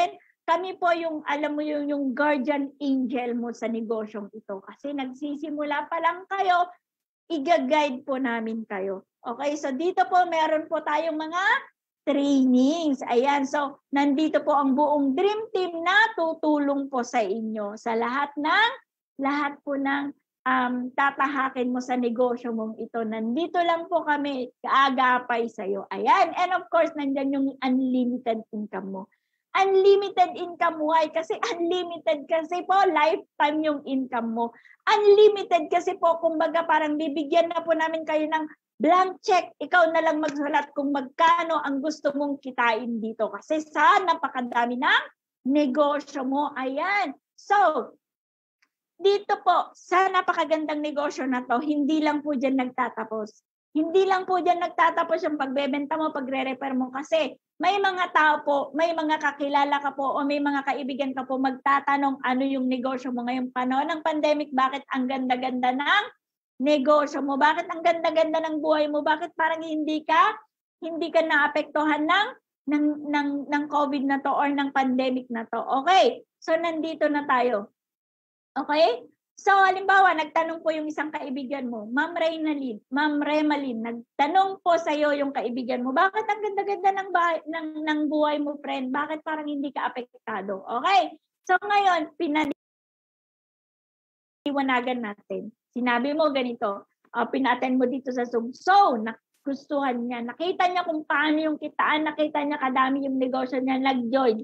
kami po yung, alam mo yung guardian angel mo sa negosyong ito. Kasi nagsisimula pa lang kayo, i-guide po namin kayo. Okay, so dito po meron po tayong mga trainings. Ayan, so nandito po ang buong Dream Team na tutulong po sa inyo sa lahat po ng tatahakin mo sa negosyo mong ito. Nandito lang po kami, kaagapay sa'yo. Ayan, and of course, nandyan yung unlimited income mo. Unlimited income, why? Kasi unlimited kasi po, lifetime yung income mo. Unlimited kasi po, kumbaga parang bibigyan na po namin kayo ng blank check. Ikaw na lang magsulat kung magkano ang gusto mong kitain dito. Kasi sa napakadami ng negosyo mo. Ayan. So, dito po, sa napakagandang negosyo na to, hindi lang po dyan nagtatapos. Hindi lang po dyan nagtatapos yung pagbebenta mo, pagre-repair mo. Kasi may mga tao po, may mga kakilala ka po, o may mga kaibigan ka po magtatanong ano yung negosyo mo ngayong panahon ng pandemic. Bakit ang ganda-ganda ng negosyo mo? Bakit ang ganda-ganda ng buhay mo? Bakit parang hindi ka naapektuhan ng COVID na to or ng pandemic na to? Okay, so nandito na tayo. Okay? So, halimbawa, nagtanong po yung isang kaibigan mo, Ma'am Remalyn, nagtanong po sa iyo yung kaibigan mo, bakit ang ganda-ganda ng buhay mo, friend? Bakit parang hindi ka apektado? Okay? So, ngayon, pinaliwanagan natin. Sinabi mo ganito, pinaten mo dito sa Zoom. So, nagustuhan niya. Nakita niya kung paano yung kitaan, nakita niya kadami yung negosyo niya, nag-join.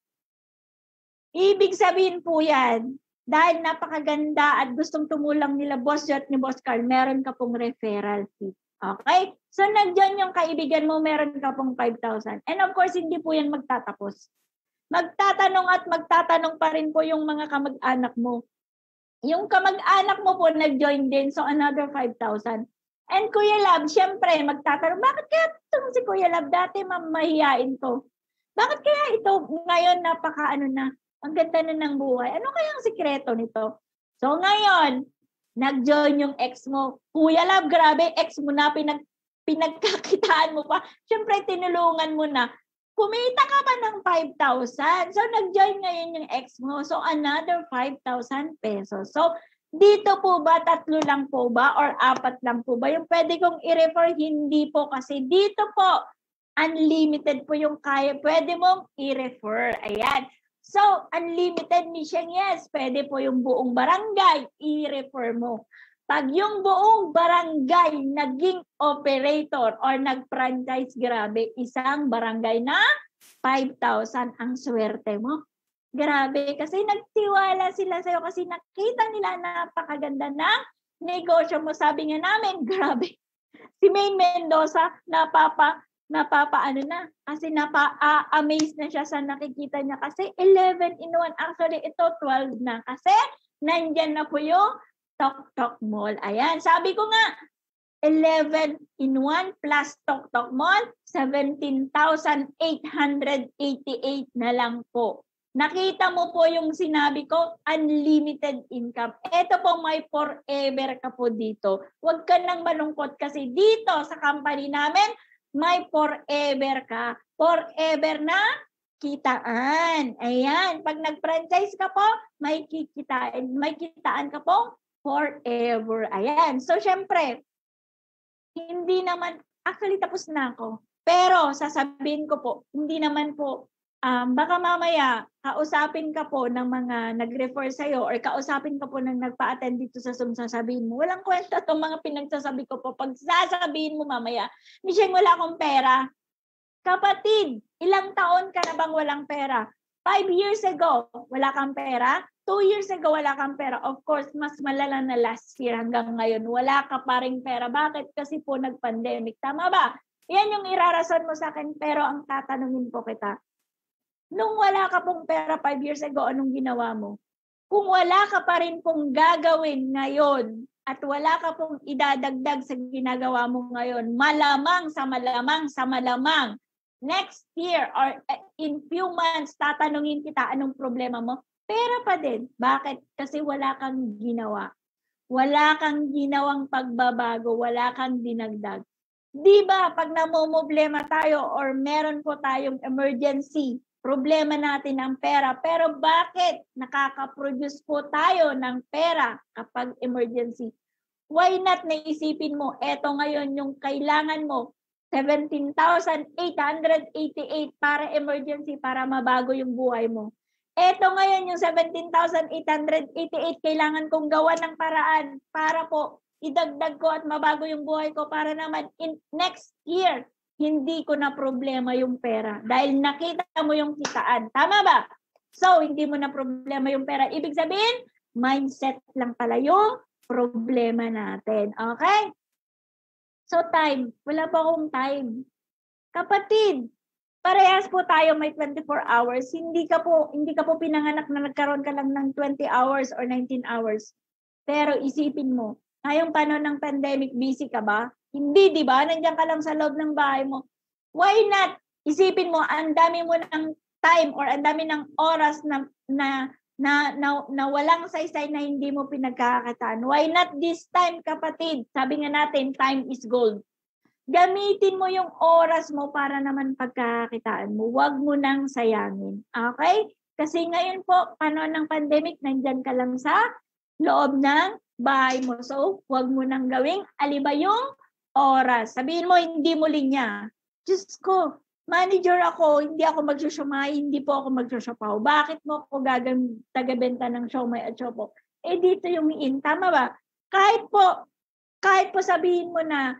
Ibig sabihin po yan, dahil napakaganda at gustong tumulang nila Boss Jot ni Boss Carl, meron ka pong referral fee. Okay? So, nandyan yung kaibigan mo, meron ka pong 5,000. And of course, hindi po yan magtatapos. Magtatanong at magtatanong pa rin po yung mga kamag-anak mo. Yung kamag-anak mo po nag-join din, so another 5,000. And Kuya Lab, syempre, magtatanong, bakit kaya itong si Kuya Lab dati mamahiyain to? Bakit kaya ito ngayon ang ganda na ng buhay. Ano kayang sikreto nito? So ngayon, nag-join yung ex mo. Kuya Lab, grabe, ex mo na, pinagkakitaan mo pa. Siyempre, tinulungan mo na. Kumita ka pa ng 5,000. So nag-join ngayon yung ex mo. So another 5,000 pesos. So dito po ba, 3 lang po ba? Or 4 lang po ba? Yung pwede kong i-refer, hindi po. Kasi dito po, unlimited po yung kaya. Pwede mong i-refer. Ayan. So, unlimited mission, yes. Pwede po yung buong barangay, i-refer mo. Pag yung buong barangay naging operator or nag-franchise, grabe, isang barangay na 5,000 ang swerte mo. Grabe, kasi nagtiwala sila sa'yo kasi nakita nila napakaganda ng negosyo mo. Sabi nga namin, grabe. Si Maine Mendoza, kasi napa-amaze na siya sa nakikita niya kasi 11 in 1. Actually, ito 12 na kasi nandyan na po yung Tok Tok Mall. Ayan, sabi ko nga, 11 in 1 plus Tok Tok Mall, 17,888 na lang po. Nakita mo po yung sinabi ko, unlimited income. Ito po, may forever ka po dito. Huwag ka nang malungkot kasi dito sa company namin, may forever ka. Forever na kitaan. Ayan. Pag nag-franchise ka po, may kitaan ka po forever. Ayan. So, syempre, hindi naman, actually tapos na ako. Pero, sasabihin ko po, hindi naman po, baka mamaya, kausapin ka po ng mga nag-refer sa'yo or kausapin ka po ng nagpa-attend dito sa Zoom, sasabihin mo, walang kwenta itong mga pinagsasabi ko po. Pag sasabihin mo mamaya, Michelle, wala akong pera. Kapatid, ilang taon ka na bang walang pera? 5 years ago, wala kang pera? 2 years ago, wala kang pera. Of course, mas malala na last year hanggang ngayon. Wala ka pa ring pera. Bakit? Kasi po nag-pandemic. Tama ba? Yan yung irarason mo sa akin, pero ang tatanungin po kita, nung wala ka pong pera 5 years ago, anong ginawa mo? Kung wala ka pa rin pong gagawin ngayon at wala ka pong idadagdag sa ginagawa mo ngayon, malamang, next year or in few months, tatanungin kita anong problema mo. Pera pa din. Bakit? Kasi wala kang ginawa. Wala kang ginawang pagbabago, wala kang dinagdag. Di ba, pag namumblema tayo or meron po tayong emergency, problema natin ang pera. Pero bakit nakaka-produce po tayo ng pera kapag emergency? Why not naisipin mo, eto ngayon yung kailangan mo, 17,888 para emergency, para mabago yung buhay mo. Eto ngayon yung 17,888, kailangan kong gawa ng paraan para po idagdag ko at mabago yung buhay ko para naman in next year, hindi ko na problema yung pera. Dahil nakita mo yung kitaan. Tama ba? So, hindi mo na problema yung pera. Ibig sabihin, mindset lang pala yung problema natin. Okay? So, time. Wala pa akong time. Kapatid, parehas po tayo may 24 hours. Hindi ka po pinanganak na nagkaroon ka lang ng 20 hours or 19 hours. Pero isipin mo, ngayong panahon ng pandemic, busy ka ba? Hindi, di ba? Nandiyan ka lang sa loob ng bahay mo. Why not? Isipin mo, ang dami mo ng time or ang dami ng oras na walang saysay na hindi mo pinagkakakitaan. Why not this time, kapatid? Sabi nga natin, time is gold. Gamitin mo yung oras mo para naman pagkakakitaan mo. Huwag mo nang sayangin. Okay? Kasi ngayon po, panahon ng pandemic, nandyan ka lang sa loob ng bahay mo. So, huwag mo nang gawing alibay yung oras. Sabihin mo, hindi mo linya. Diyos ko, manager ako, hindi ako magsusyumay, hindi po ako magsusyapaw. Bakit mo ako tagabenta ng siomay at siopo? Eh, dito yung in. Tama ba? Kahit po sabihin mo na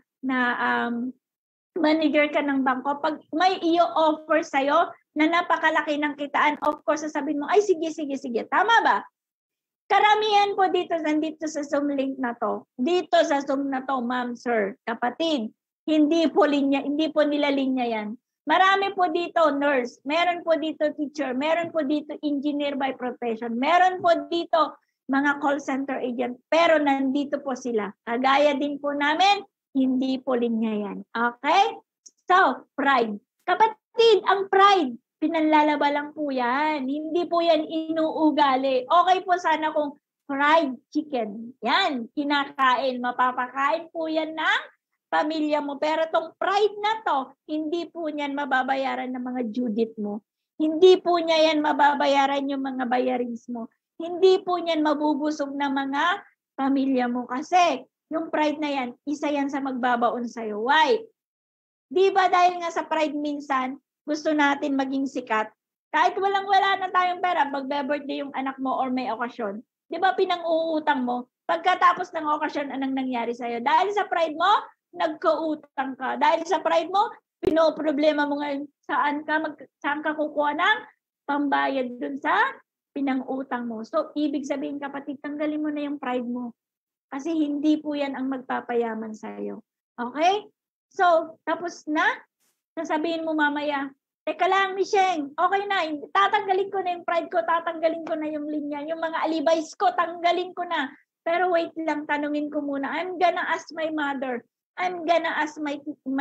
manager ka ng bangko, pag may i-offer sa'yo na napakalaki ng kitaan, of course, sasabihin mo, ay, sige. Tama ba? Karamihan po nandito sa Zoom link na to. Dito sa Zoom na to, ma'am, sir, kapatid, hindi po nila linya yan. Marami po dito nurse, meron po dito teacher, meron po dito engineer by profession, meron po dito mga call center agent, pero nandito po sila. Kagaya din po namin, hindi po linya yan. Okay? So, pride. Kapatid, ang pride, pinanlalaba lang po yan. Hindi po yan inuugali. Okay po sana kung fried chicken. Yan, kinakain. Mapapakain po yan ng pamilya mo. Pero tong pride na to, hindi po niyan mababayaran ng mga Judith mo. Hindi po niya yan mababayaran yung mga bayarins mo. Hindi po niyan mabubusog ng mga pamilya mo. Kasi yung pride na yan, isa yan sa magbabaon sa'yo. Why? Di ba dahil nga sa pride minsan, gusto natin maging sikat. Kahit walang-wala na tayong pera, magbe-birthday yung anak mo or may okasyon. Di ba pinang-uutang mo? Pagkatapos ng okasyon, anong nangyari sa'yo? Dahil sa pride mo, nagkautang ka. Dahil sa pride mo, pinoproblema mo ngayon saan ka kukuha ng pambayad dun sa pinang-utang mo. So, ibig sabihin, kapatid, tanggalin mo na yung pride mo. Kasi hindi po yan ang magpapayaman sa'yo. Okay? So, tapos na, sasabihin mo mamaya, teka lang, Michelle, okay na, tatanggalin ko na yung pride ko, tatanggalin ko na yung linya, yung mga alibays ko, tanggalin ko na. Pero wait lang, tanungin ko muna, I'm gonna ask my mother, I'm gonna ask my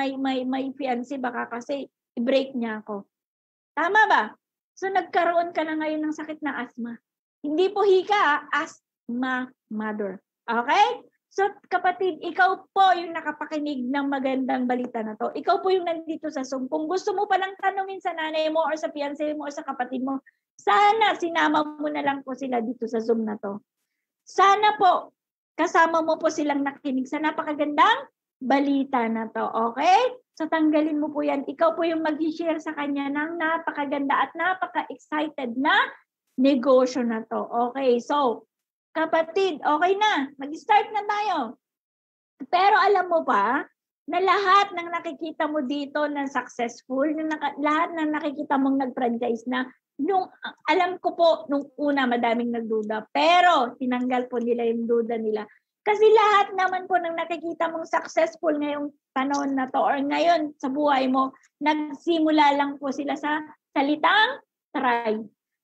fiancé, baka kasi i-break niya ako. Tama ba? So nagkaroon ka na ngayon ng sakit na asthma. Hindi po hika, asthma mother. Okay? So kapatid, ikaw po yung nakapakinig ng magandang balita na to. Ikaw po yung nandito sa Zoom. Kung gusto mo palang tanungin sa nanay mo or sa fiancé mo or sa kapatid mo, sana sinama mo na lang po sila dito sa Zoom na to. Sana po kasama mo po silang nakinig sa napakagandang balita na to. Okay? So tanggalin mo po yan. Ikaw po yung mag-share sa kanya ng napakaganda at napaka-excited na negosyo na to. Okay? So, kapatid, okay na. Mag-start na tayo. Pero alam mo ba na lahat ng nakikita mo dito na successful, lahat ng nakikita mong nag-franchise na, alam ko po, nung una madaming nagduda, pero tinanggal po nila yung duda nila. Kasi lahat naman po ng nakikita mong successful ngayong panahon na to or ngayon sa buhay mo, nagsimula lang po sila sa salitang try.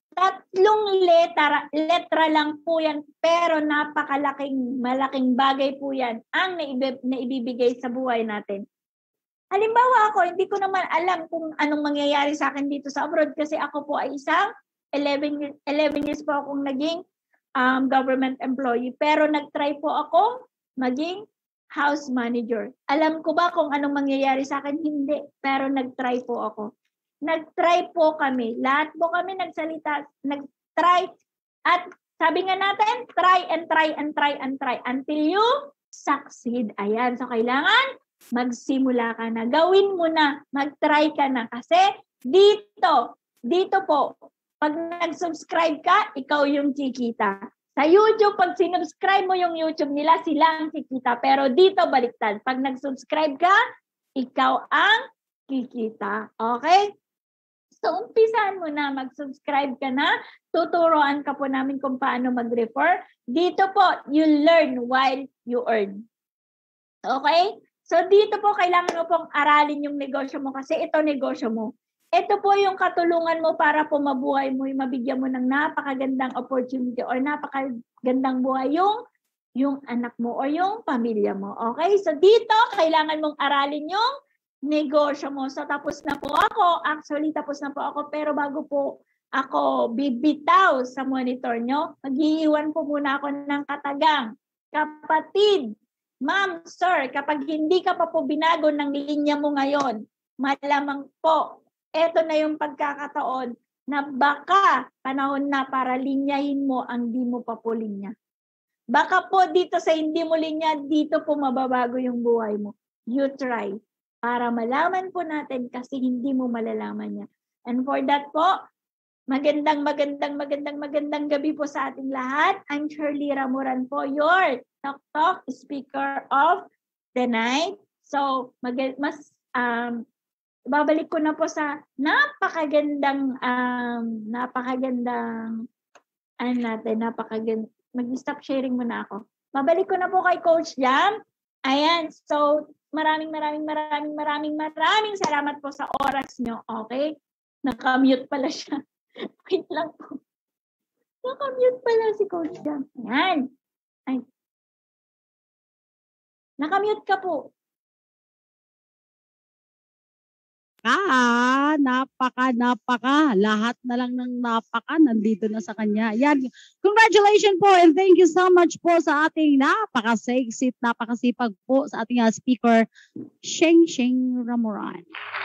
3 letra lang po yan, pero malaking bagay po yan ang naibibigay sa buhay natin. Halimbawa ako, hindi ko naman alam kung anong mangyayari sa akin dito sa abroad kasi ako po ay isang 11 years po akong naging government employee. Pero nag-try po ako maging house manager. Alam ko ba kung anong mangyayari sa akin? Hindi. Pero nag-try po ako. nag-try po kami. Lahat po kami nagsalita, nag-try. At sabi nga natin, try and try and try and try until you succeed. Ayan. So, kailangan magsimula ka na. Gawin mo na. Mag-try ka na. Kasi dito po, pag nag-subscribe ka, ikaw yung kikita. Sa YouTube, pag sinubscribe mo yung YouTube nila, sila ang kikita. Pero dito, baliktad. Pag nag-subscribe ka, ikaw ang kikita. Okay? So, umpisahan mo na, mag-subscribe ka na, tuturuan ka po namin kung paano mag-refer. Dito po, you learn while you earn. Okay? So, dito po, kailangan mo pong aralin yung negosyo mo kasi ito negosyo mo. Ito po yung katulungan mo para po mabuhay mo, mabigyan mo ng napakagandang opportunity or napakagandang buhay yung anak mo o yung pamilya mo. Okay? So, dito, kailangan mong aralin yung negosyo mo. So, tapos na po ako. Actually, tapos na po ako. Pero bago po ako bibitaw sa monitor nyo, mag-iiwan po muna ako ng katagang. Kapatid, ma'am, sir, kapag hindi ka pa po binago ng linya mo ngayon, malamang po, eto na yung pagkakataon na baka panahon na para linyahin mo ang di mo pa po linya. Baka po dito sa hindi mo linya, dito po mababago yung buhay mo. You try. Para malaman po natin kasi hindi mo malalaman niya. And for that po, magandang gabi po sa ating lahat. I'm Shirley Ramuran po, your Talk Speaker of the Night. So, babalik ko na po sa mag-stop sharing muna ako. Babalik ko na po kay Coach Jam. Ayan, so, maraming salamat po sa oras nyo. Okay? Nakamute pala siya. Wait lang po. Nakamute pala si Coach Jam. Ayan. Ay. Nakamute ka po. Napaka. Lahat na lang ng napaka nandito na sa kanya. Yan. Congratulations po and thank you so much po sa ating napaka-sexy, napakasipag po sa ating speaker, Sheng Ramuran.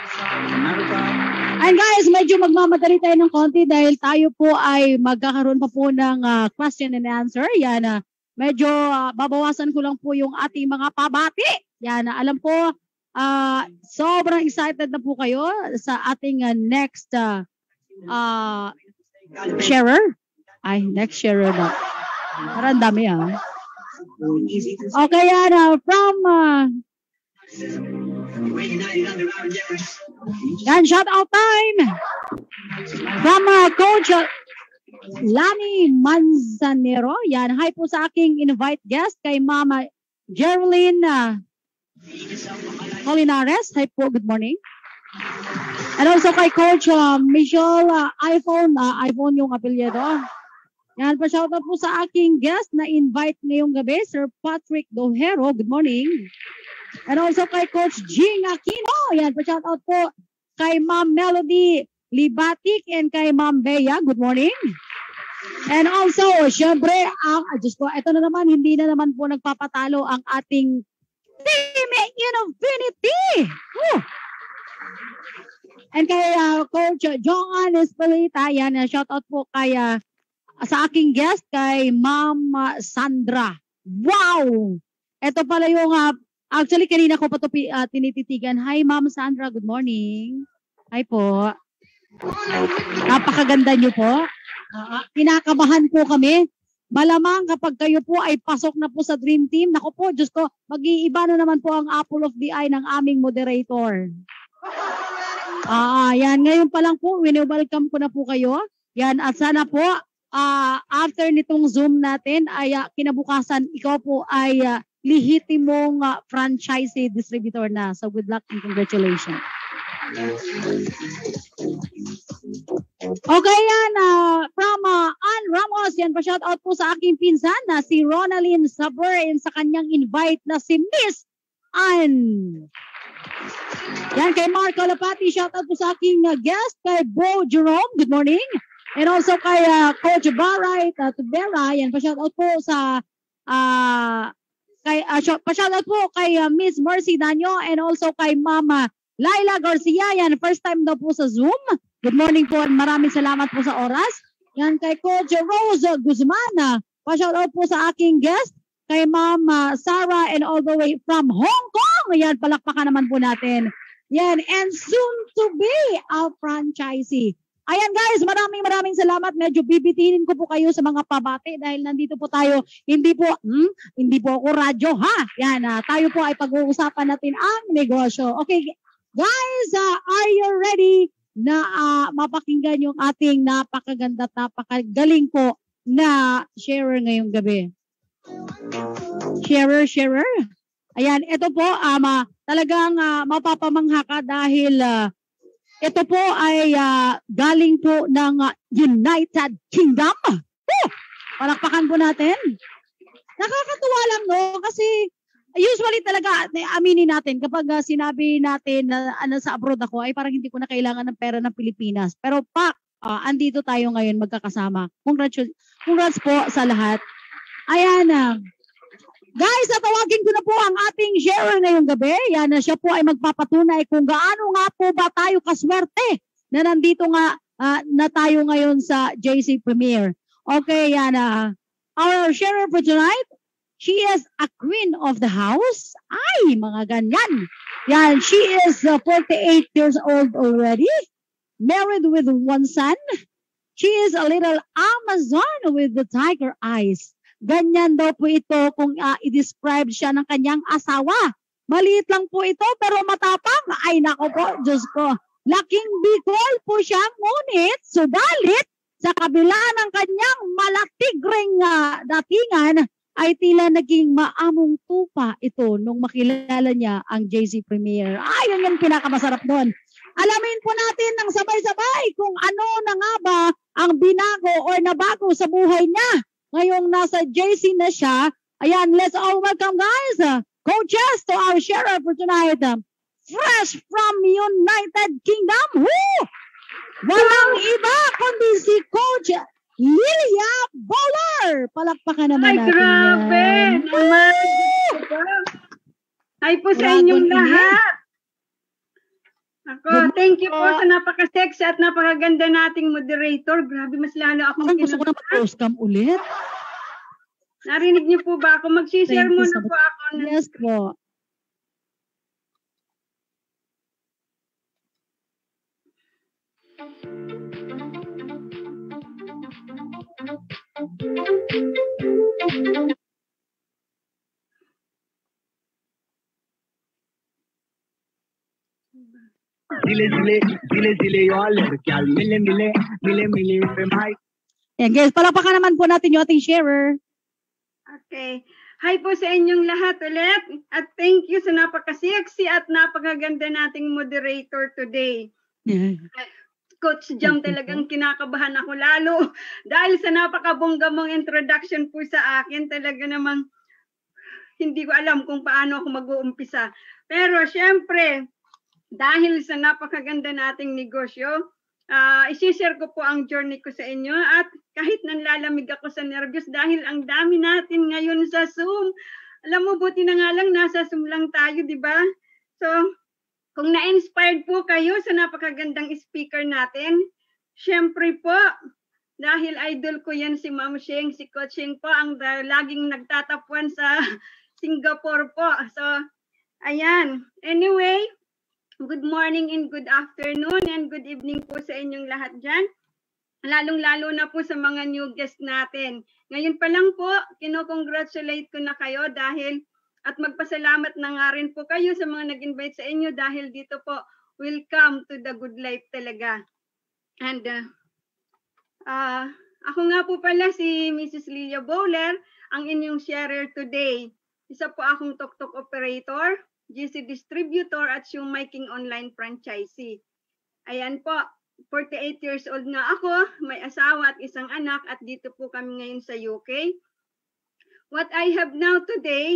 And guys, medyo magmamadali tayo ng konti dahil tayo po ay magkakaroon pa po ng question and answer. Yan. Medyo babawasan ko lang po yung ating mga pabati. Yan. Alam po, sobrang excited na po kayo sa ating next sharer. Ay, next sharer na. Parang dami Okay, yan. From yan, shout out time from Coach Lani Manzanero. Yan, hi po sa aking invite guest kay Mama Geraldine Colinares. Hi po, good morning. And also kay Coach Michelle iPhone yung apelyido. Yan, pa-shoutout po sa aking guest na invite ngayong gabi, Sir Patrick Dojero. Good morning. And also kay Coach Jing Aquino. Yan, pa-shoutout po kay Ma'am Melody Libatik and kay Ma'am Bea. Good morning. And also, syempre, Diyos ko, ito na naman, hindi na naman po nagpapatalo ang ating Team Infinity. And kay Coach Joan Espelita, yan, shout out po kay sa aking guest, kay Ma'am Sandra. Wow! Ito pala yung, actually kanina ko pa ito tinititigan. Hi Ma'am Sandra, good morning. Hi po. Napakaganda niyo po. Kinakabahan po kami. Malamang kapag kayo po ay pasok na po sa Dream Team, naku po, Diyos ko, mag-iiba na naman po ang apple of the eye ng aming moderator. Yan, ngayon pa lang po, welcome ko na po kayo. Yan, at sana po, after nitong Zoom natin, ay kinabukasan, ikaw po ay lehitimong franchise distributor na. So good luck and congratulations. Okay yan, from Ann Ramos, yan pa shout out po sa aking pinsan na si Ronaldine Saber and sa kanyang invite na si Miss Ann. Yan kay Marco Lapati, shout out po sa aking guest, kay Bo Jerome, good morning. And also kay Coach Baray Tubera, yan pa shout out po sa pa shout out po kay Miss Mercy Danyo and also kay Mama Laila Garcia, yan, first time daw po sa Zoom. Good morning po, maraming salamat po sa oras. Yan kay Coach Rose Guzman, pa-shout out po sa aking guest, kay Ma'am Sarah and all the way from Hong Kong. Yan, palakpakan naman po natin. Yan, and soon to be a franchisee. Ayan guys, maraming salamat. Medyo bibitinin ko po kayo sa mga pabati dahil nandito po tayo. Hindi po ako radyo ha. Yan, tayo po ay pag-uusapan natin ang negosyo. Okay, guys, are you ready na mapakinggan yung ating napakaganda at napakagaling po na sharer ngayong gabi? Sharer. Ayan, ito po, talagang mapapamangha ka dahil ito po ay galing po ng United Kingdom. Palakpakan po natin. Nakakatuwa lang no kasi usually talaga aminin natin kapag sinabi natin na sa abroad ako ay parang hindi ko na kailangan ng pera ng Pilipinas. Pero andito tayo ngayon magkakasama. Congrats po sa lahat. Ayan. Guys, tawagin ko na po ang ating sharer ngayong gabi. Yan, siya po ay magpapatunay kung gaano nga po ba tayo kaswerte na nandito nga na tayo ngayon sa JC Premier. Okay, yan. Our sharer for tonight, she is a queen of the house. Ay, mga ganyan. Yan, she is 48 years old already. Married with one son. She is a little Amazon with the tiger eyes. Ganyan daw po ito kung i-describe siya ng kanyang asawa. Maliit lang po ito pero matapang. Ay nako po, Diyos ko. Laking Bicol po siya, ngunit subalit sa kabila ng kanyang malatigreng datingan ay tila naging maamong tupa ito nung makilala niya ang JC Premier. Yun yung pinakamasarap doon. Alamin po natin ng sabay-sabay kung ano na nga ba ang binago or nabago sa buhay niya. Ngayong nasa JC na siya, ayan, let's all welcome guys, coaches to our sharer for tonight. Fresh from United Kingdom, walang iba kundi si Coach Lilia Bowler. Palakpakan naman natin. Ay, grabe naman. Ay po sa inyong lahat. Ako, thank you po sa napaka-sexy at napakaganda nating moderator. Grabe, mas lalo akong gusto ko na mag-close cam ulit. Narinig niyo po ba ako? Mag-share muna po ako. Yes po. Guys, palakpakan naman po natin yung ating sharer. Okay. Hi po sa inyong lahat ulit. At thank you sa napaka-sexy at napakaganda nating moderator today. Coach Jam, talagang kinakabahan ako lalo dahil sa napakabongga mong introduction po sa akin. Talaga namang hindi ko alam kung paano ako mag-uumpisa. Pero syempre, dahil sa napakaganda nating negosyo, isi-share ko po ang journey ko sa inyo at kahit nanlalamig ako sa nervyos dahil ang dami natin ngayon sa Zoom. Alam mo, buti na nga lang nasa Zoom lang tayo, di ba? So, kung na-inspired po kayo sa napakagandang speaker natin, syempre po, dahil idol ko yan si Ma'am Sheng, si Coach Sheng po, ang laging nagtatapuan sa Singapore po. So, ayan. Anyway, good morning and good afternoon and good evening po sa inyong lahat dyan. Lalong-lalo na po sa mga new guest natin. Ngayon pa lang po, kino-congratulate ko na kayo dahil at magpasalamat na nga rin po kayo sa mga nag-invite sa inyo dahil dito po, welcome to the good life talaga. And ako nga po pala si Mrs. Lilia Bowler, ang inyong sharer today. Isa po akong tok-tok operator, GC distributor at shoemaking online franchisee. Ayan po, 48 years old na ako, may asawa at isang anak at dito po kami ngayon sa UK. What I have now today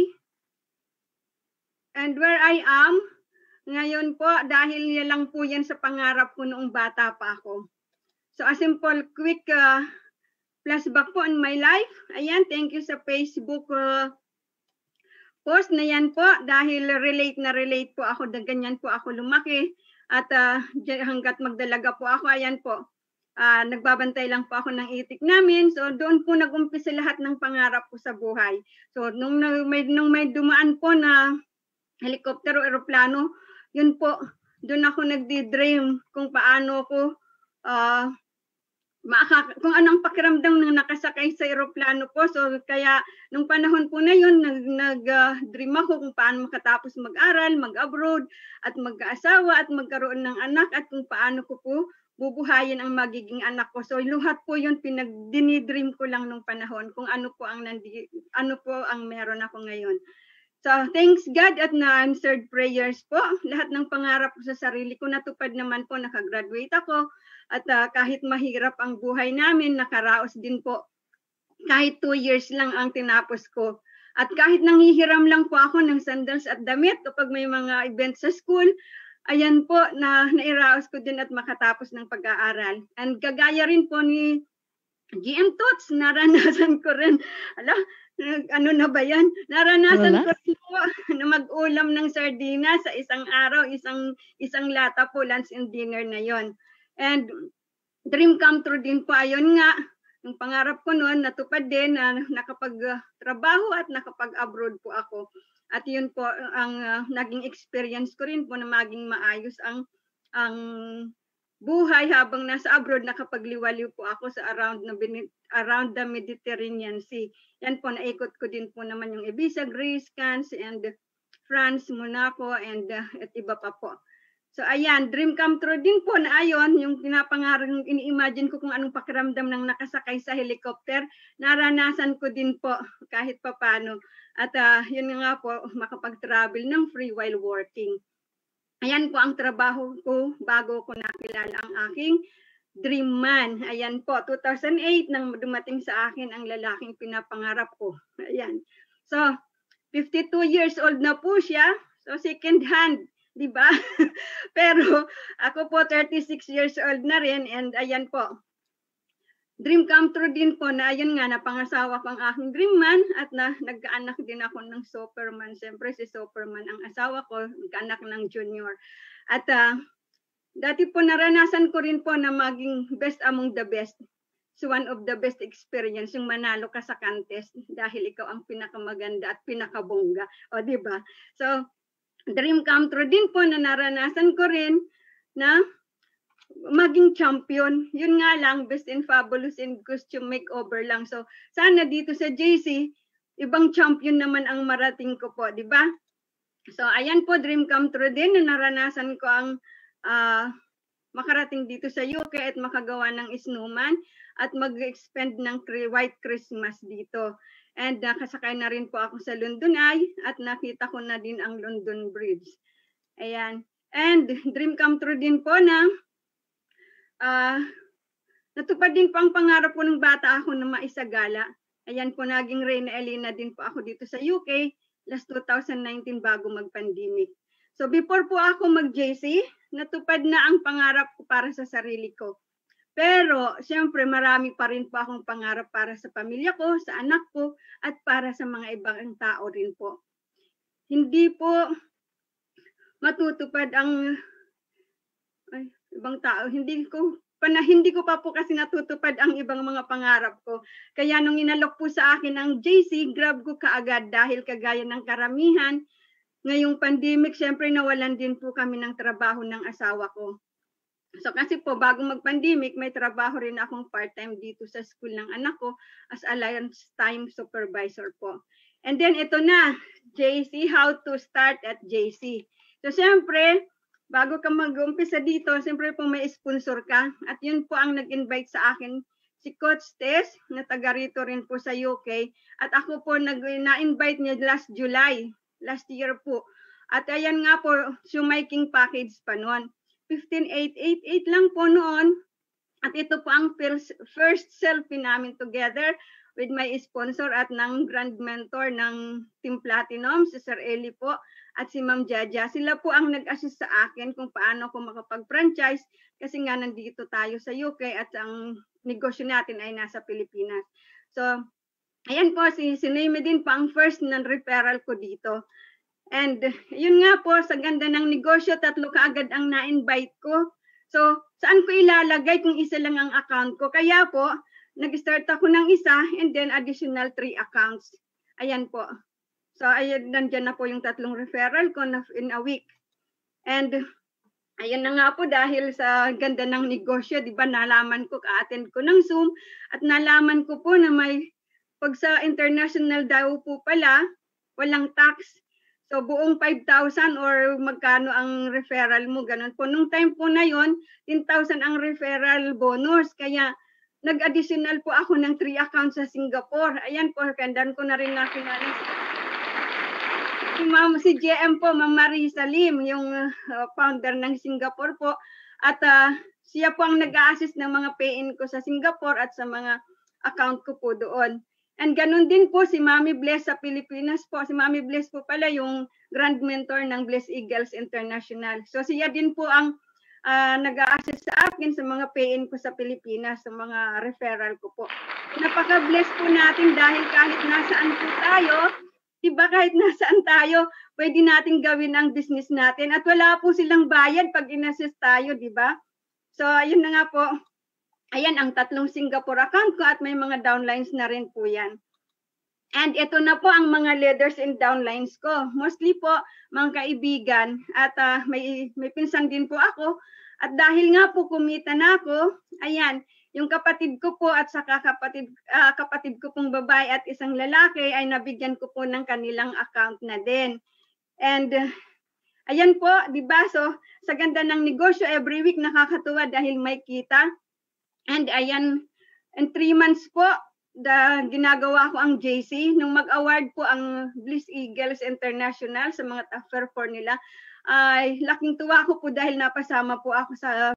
and where I am ngayon po dahil lang po yan sa pangarap ko noong bata pa ako. So a simple quick flashback po on my life. Ayan, thank you sa Facebook post na yan po dahil relate po ako, ganyan po ako lumaki at hanggat magdalaga po ako, ayan po, nagbabantay lang po ako ng itik namin. So doon po nag-umpisa lahat ng pangarap ko sa buhay. So nung may dumaan po na helikopter o eroplano, yun po, doon ako nagdi-dream kung paano ko kung anong pakiramdam ng nakasakay sa eroplano po. So kaya nung panahon po na yun, nag-dream ako kung paano makatapos mag-aral, mag-abroad, at mag-asawa, at magkaroon ng anak, at kung paano ko po bubuhayin ang magiging anak ko. So lahat po yun dinidream ko lang nung panahon kung ano po ang meron ako ngayon. So thanks God at na-answered prayers po. Lahat ng pangarap ko sa sarili ko natupad naman po, nakagraduate ako. At kahit mahirap ang buhay namin, nakaraos din po. Kahit 2 years lang ang tinapos ko. At kahit nanghihiram lang po ako ng sandals at damit kapag may mga events sa school, ayan po, nairaos ko din at makatapos ng pag-aaral. And kagaya rin po ni GM Tots, naranasan ko rin, ano na ba yan? Naranasan ko rin po na mag-ulam ng sardina sa isang araw, isang lata po, lunch and dinner na yon. And dream come true din po, ayun nga, yung pangarap ko noon, natupad din na nakapag-trabaho at nakapag-abroad po ako. At yun po ang naging experience ko rin po na maging maayos ang buhay habang nasa abroad. Nakapagliwaliw po ako sa around the Mediterranean Sea. Yan po, naikot ko din po naman yung Ibiza, Greece, Cannes, and France, Monaco, and at iba pa po. So ayan, dream come true din po na ayon, yung pinapangarap, yung ini-imagine ko kung anong pakiramdam ng nakasakay sa helicopter, naranasan ko din po kahit papano. At yun nga po, makapag-travel ng free while working. Ayan po ang trabaho ko bago ko nakilala ang aking dream man. Ayan po, 2008 nang dumating sa akin ang lalaking pinapangarap ko. Ayan. So, 52 years old na po siya. So, second hand. Diba? Pero ako po 36 years old na rin, and ayan po. Dream come true din po na ayun nga, napangasawa ko ang aking dream man at nagkaanak din ako ng Superman. Siyempre si Superman ang asawa ko, nagkaanak ng Junior. At dati po naranasan ko rin po na maging best among the best. So one of the best experience, yung manalo ka sa contest dahil ikaw ang pinakamaganda at pinakabongga. O diba? So, dream come true din po na naranasan ko rin na maging champion. Yun nga lang, best in fabulous in costume makeover lang. So, sana dito sa JC, ibang champion naman ang marating ko po, di ba? So, ayan po, dream come true din na naranasan ko ang makarating dito sa UK at makagawa ng snowman at mag-expend ng White Christmas dito. And nakasakay na rin po ako sa London Eye at nakita ko na din ang London Bridge. Ayan. And dream come true din po na natupad din po ang pangarap ko ng bata ako na maisagala. Ayan po, naging Reyna Elena din po ako dito sa UK last 2019 bago mag-pandemic. So before po ako mag-JC, natupad na ang pangarap ko para sa sarili ko. Pero, siyempre, marami pa rin po akong pangarap para sa pamilya ko, sa anak ko, at para sa mga ibang tao rin po. Hindi po matutupad ang ibang tao. Hindi ko pa po kasi natutupad ang ibang mga pangarap ko. Kaya nung inalok po sa akin ang JC, grab ko kaagad dahil kagaya ng karamihan, ngayong pandemic, siyempre nawalan din po kami ng trabaho ng asawa ko. So kasi po bago mag-pandemic, may trabaho rin akong part-time dito sa school ng anak ko as a lunchtime supervisor po. And then ito na, JC, how to start at JC. So siyempre, bago ka mag-umpisa dito, siyempre po may sponsor ka. At yun po ang nag-invite sa akin, si Coach Tess, na taga rito rin po sa UK. At ako po na-invite niya last July, last year po. At ayan nga po, shoemaking package pa noon. 15,888 lang po noon. At ito po ang first selfie namin together with my sponsor at ng grand mentor ng Team Platinum, si Sir Eli po, at si Ma'am Jaja. Sila po ang nag-assist sa akin kung paano ako makapag-franchise kasi nga nandito tayo sa UK at ang negosyo natin ay nasa Pilipinas. So, Ayan po, si Noemi din po ang first non-referral ko dito. And yun nga po, sa ganda ng negosyo, 3 kaagad ang na-invite ko. So, saan ko ilalagay kung isa lang ang account ko? Kaya po, nag-start ako ng isa and then additional 3 accounts. Ayan po. So, ayan, nandyan na po yung 3 referral ko in a week. And ayun na nga po, dahil sa ganda ng negosyo, di ba, nalaman ko, ka-attend ko ng Zoom, at nalaman ko po na may, pag sa international daw po pala, walang tax. So, buong 5,000 or magkano ang referral mo, ganun po. Nung time po na yon, 10,000 ang referral bonus. Kaya, nag-additional po ako ng 3 accounts sa Singapore. Ayan po, kandan ko na rin nakilala si JM po, Ma'am Marisa Lim, yung founder ng Singapore po. At siya po ang nag-a-assist ng mga pay-in ko sa Singapore at sa mga account ko po doon. And ganun din po si Mami Bless sa Pilipinas po. Si Mami Bless po pala yung grand mentor ng Bless Eagles International. So siya din po ang nag-a-assist sa akin sa mga pay-in ko sa Pilipinas, sa mga referral ko po. Napaka-bless po natin dahil kahit nasaan po tayo, diba, kahit nasaan tayo, pwede natin gawin ang business natin. At wala po silang bayad pag in-assist tayo, diba? So ayun na nga po. Ayan ang 3 Singapore account ko at may mga downlines na rin po yan. And ito na po ang mga leaders and downlines ko. Mostly po mga kaibigan at may pinsan din po ako. At dahil nga po kumita na ako, ayan, yung kapatid ko po at saka kapatid ko pong babae at isang lalaki ay nabigyan ko po ng kanilang account na din. And ayan po, di ba? So sa ganda ng negosyo, every week nakakatuwa dahil may kita. And ayan, in 3 months po, ginagawa ko ang JC. Nung mag-award po ang Bliss Eagles International sa mga top performer nila, ay laking tuwa ko po dahil napasama po ako sa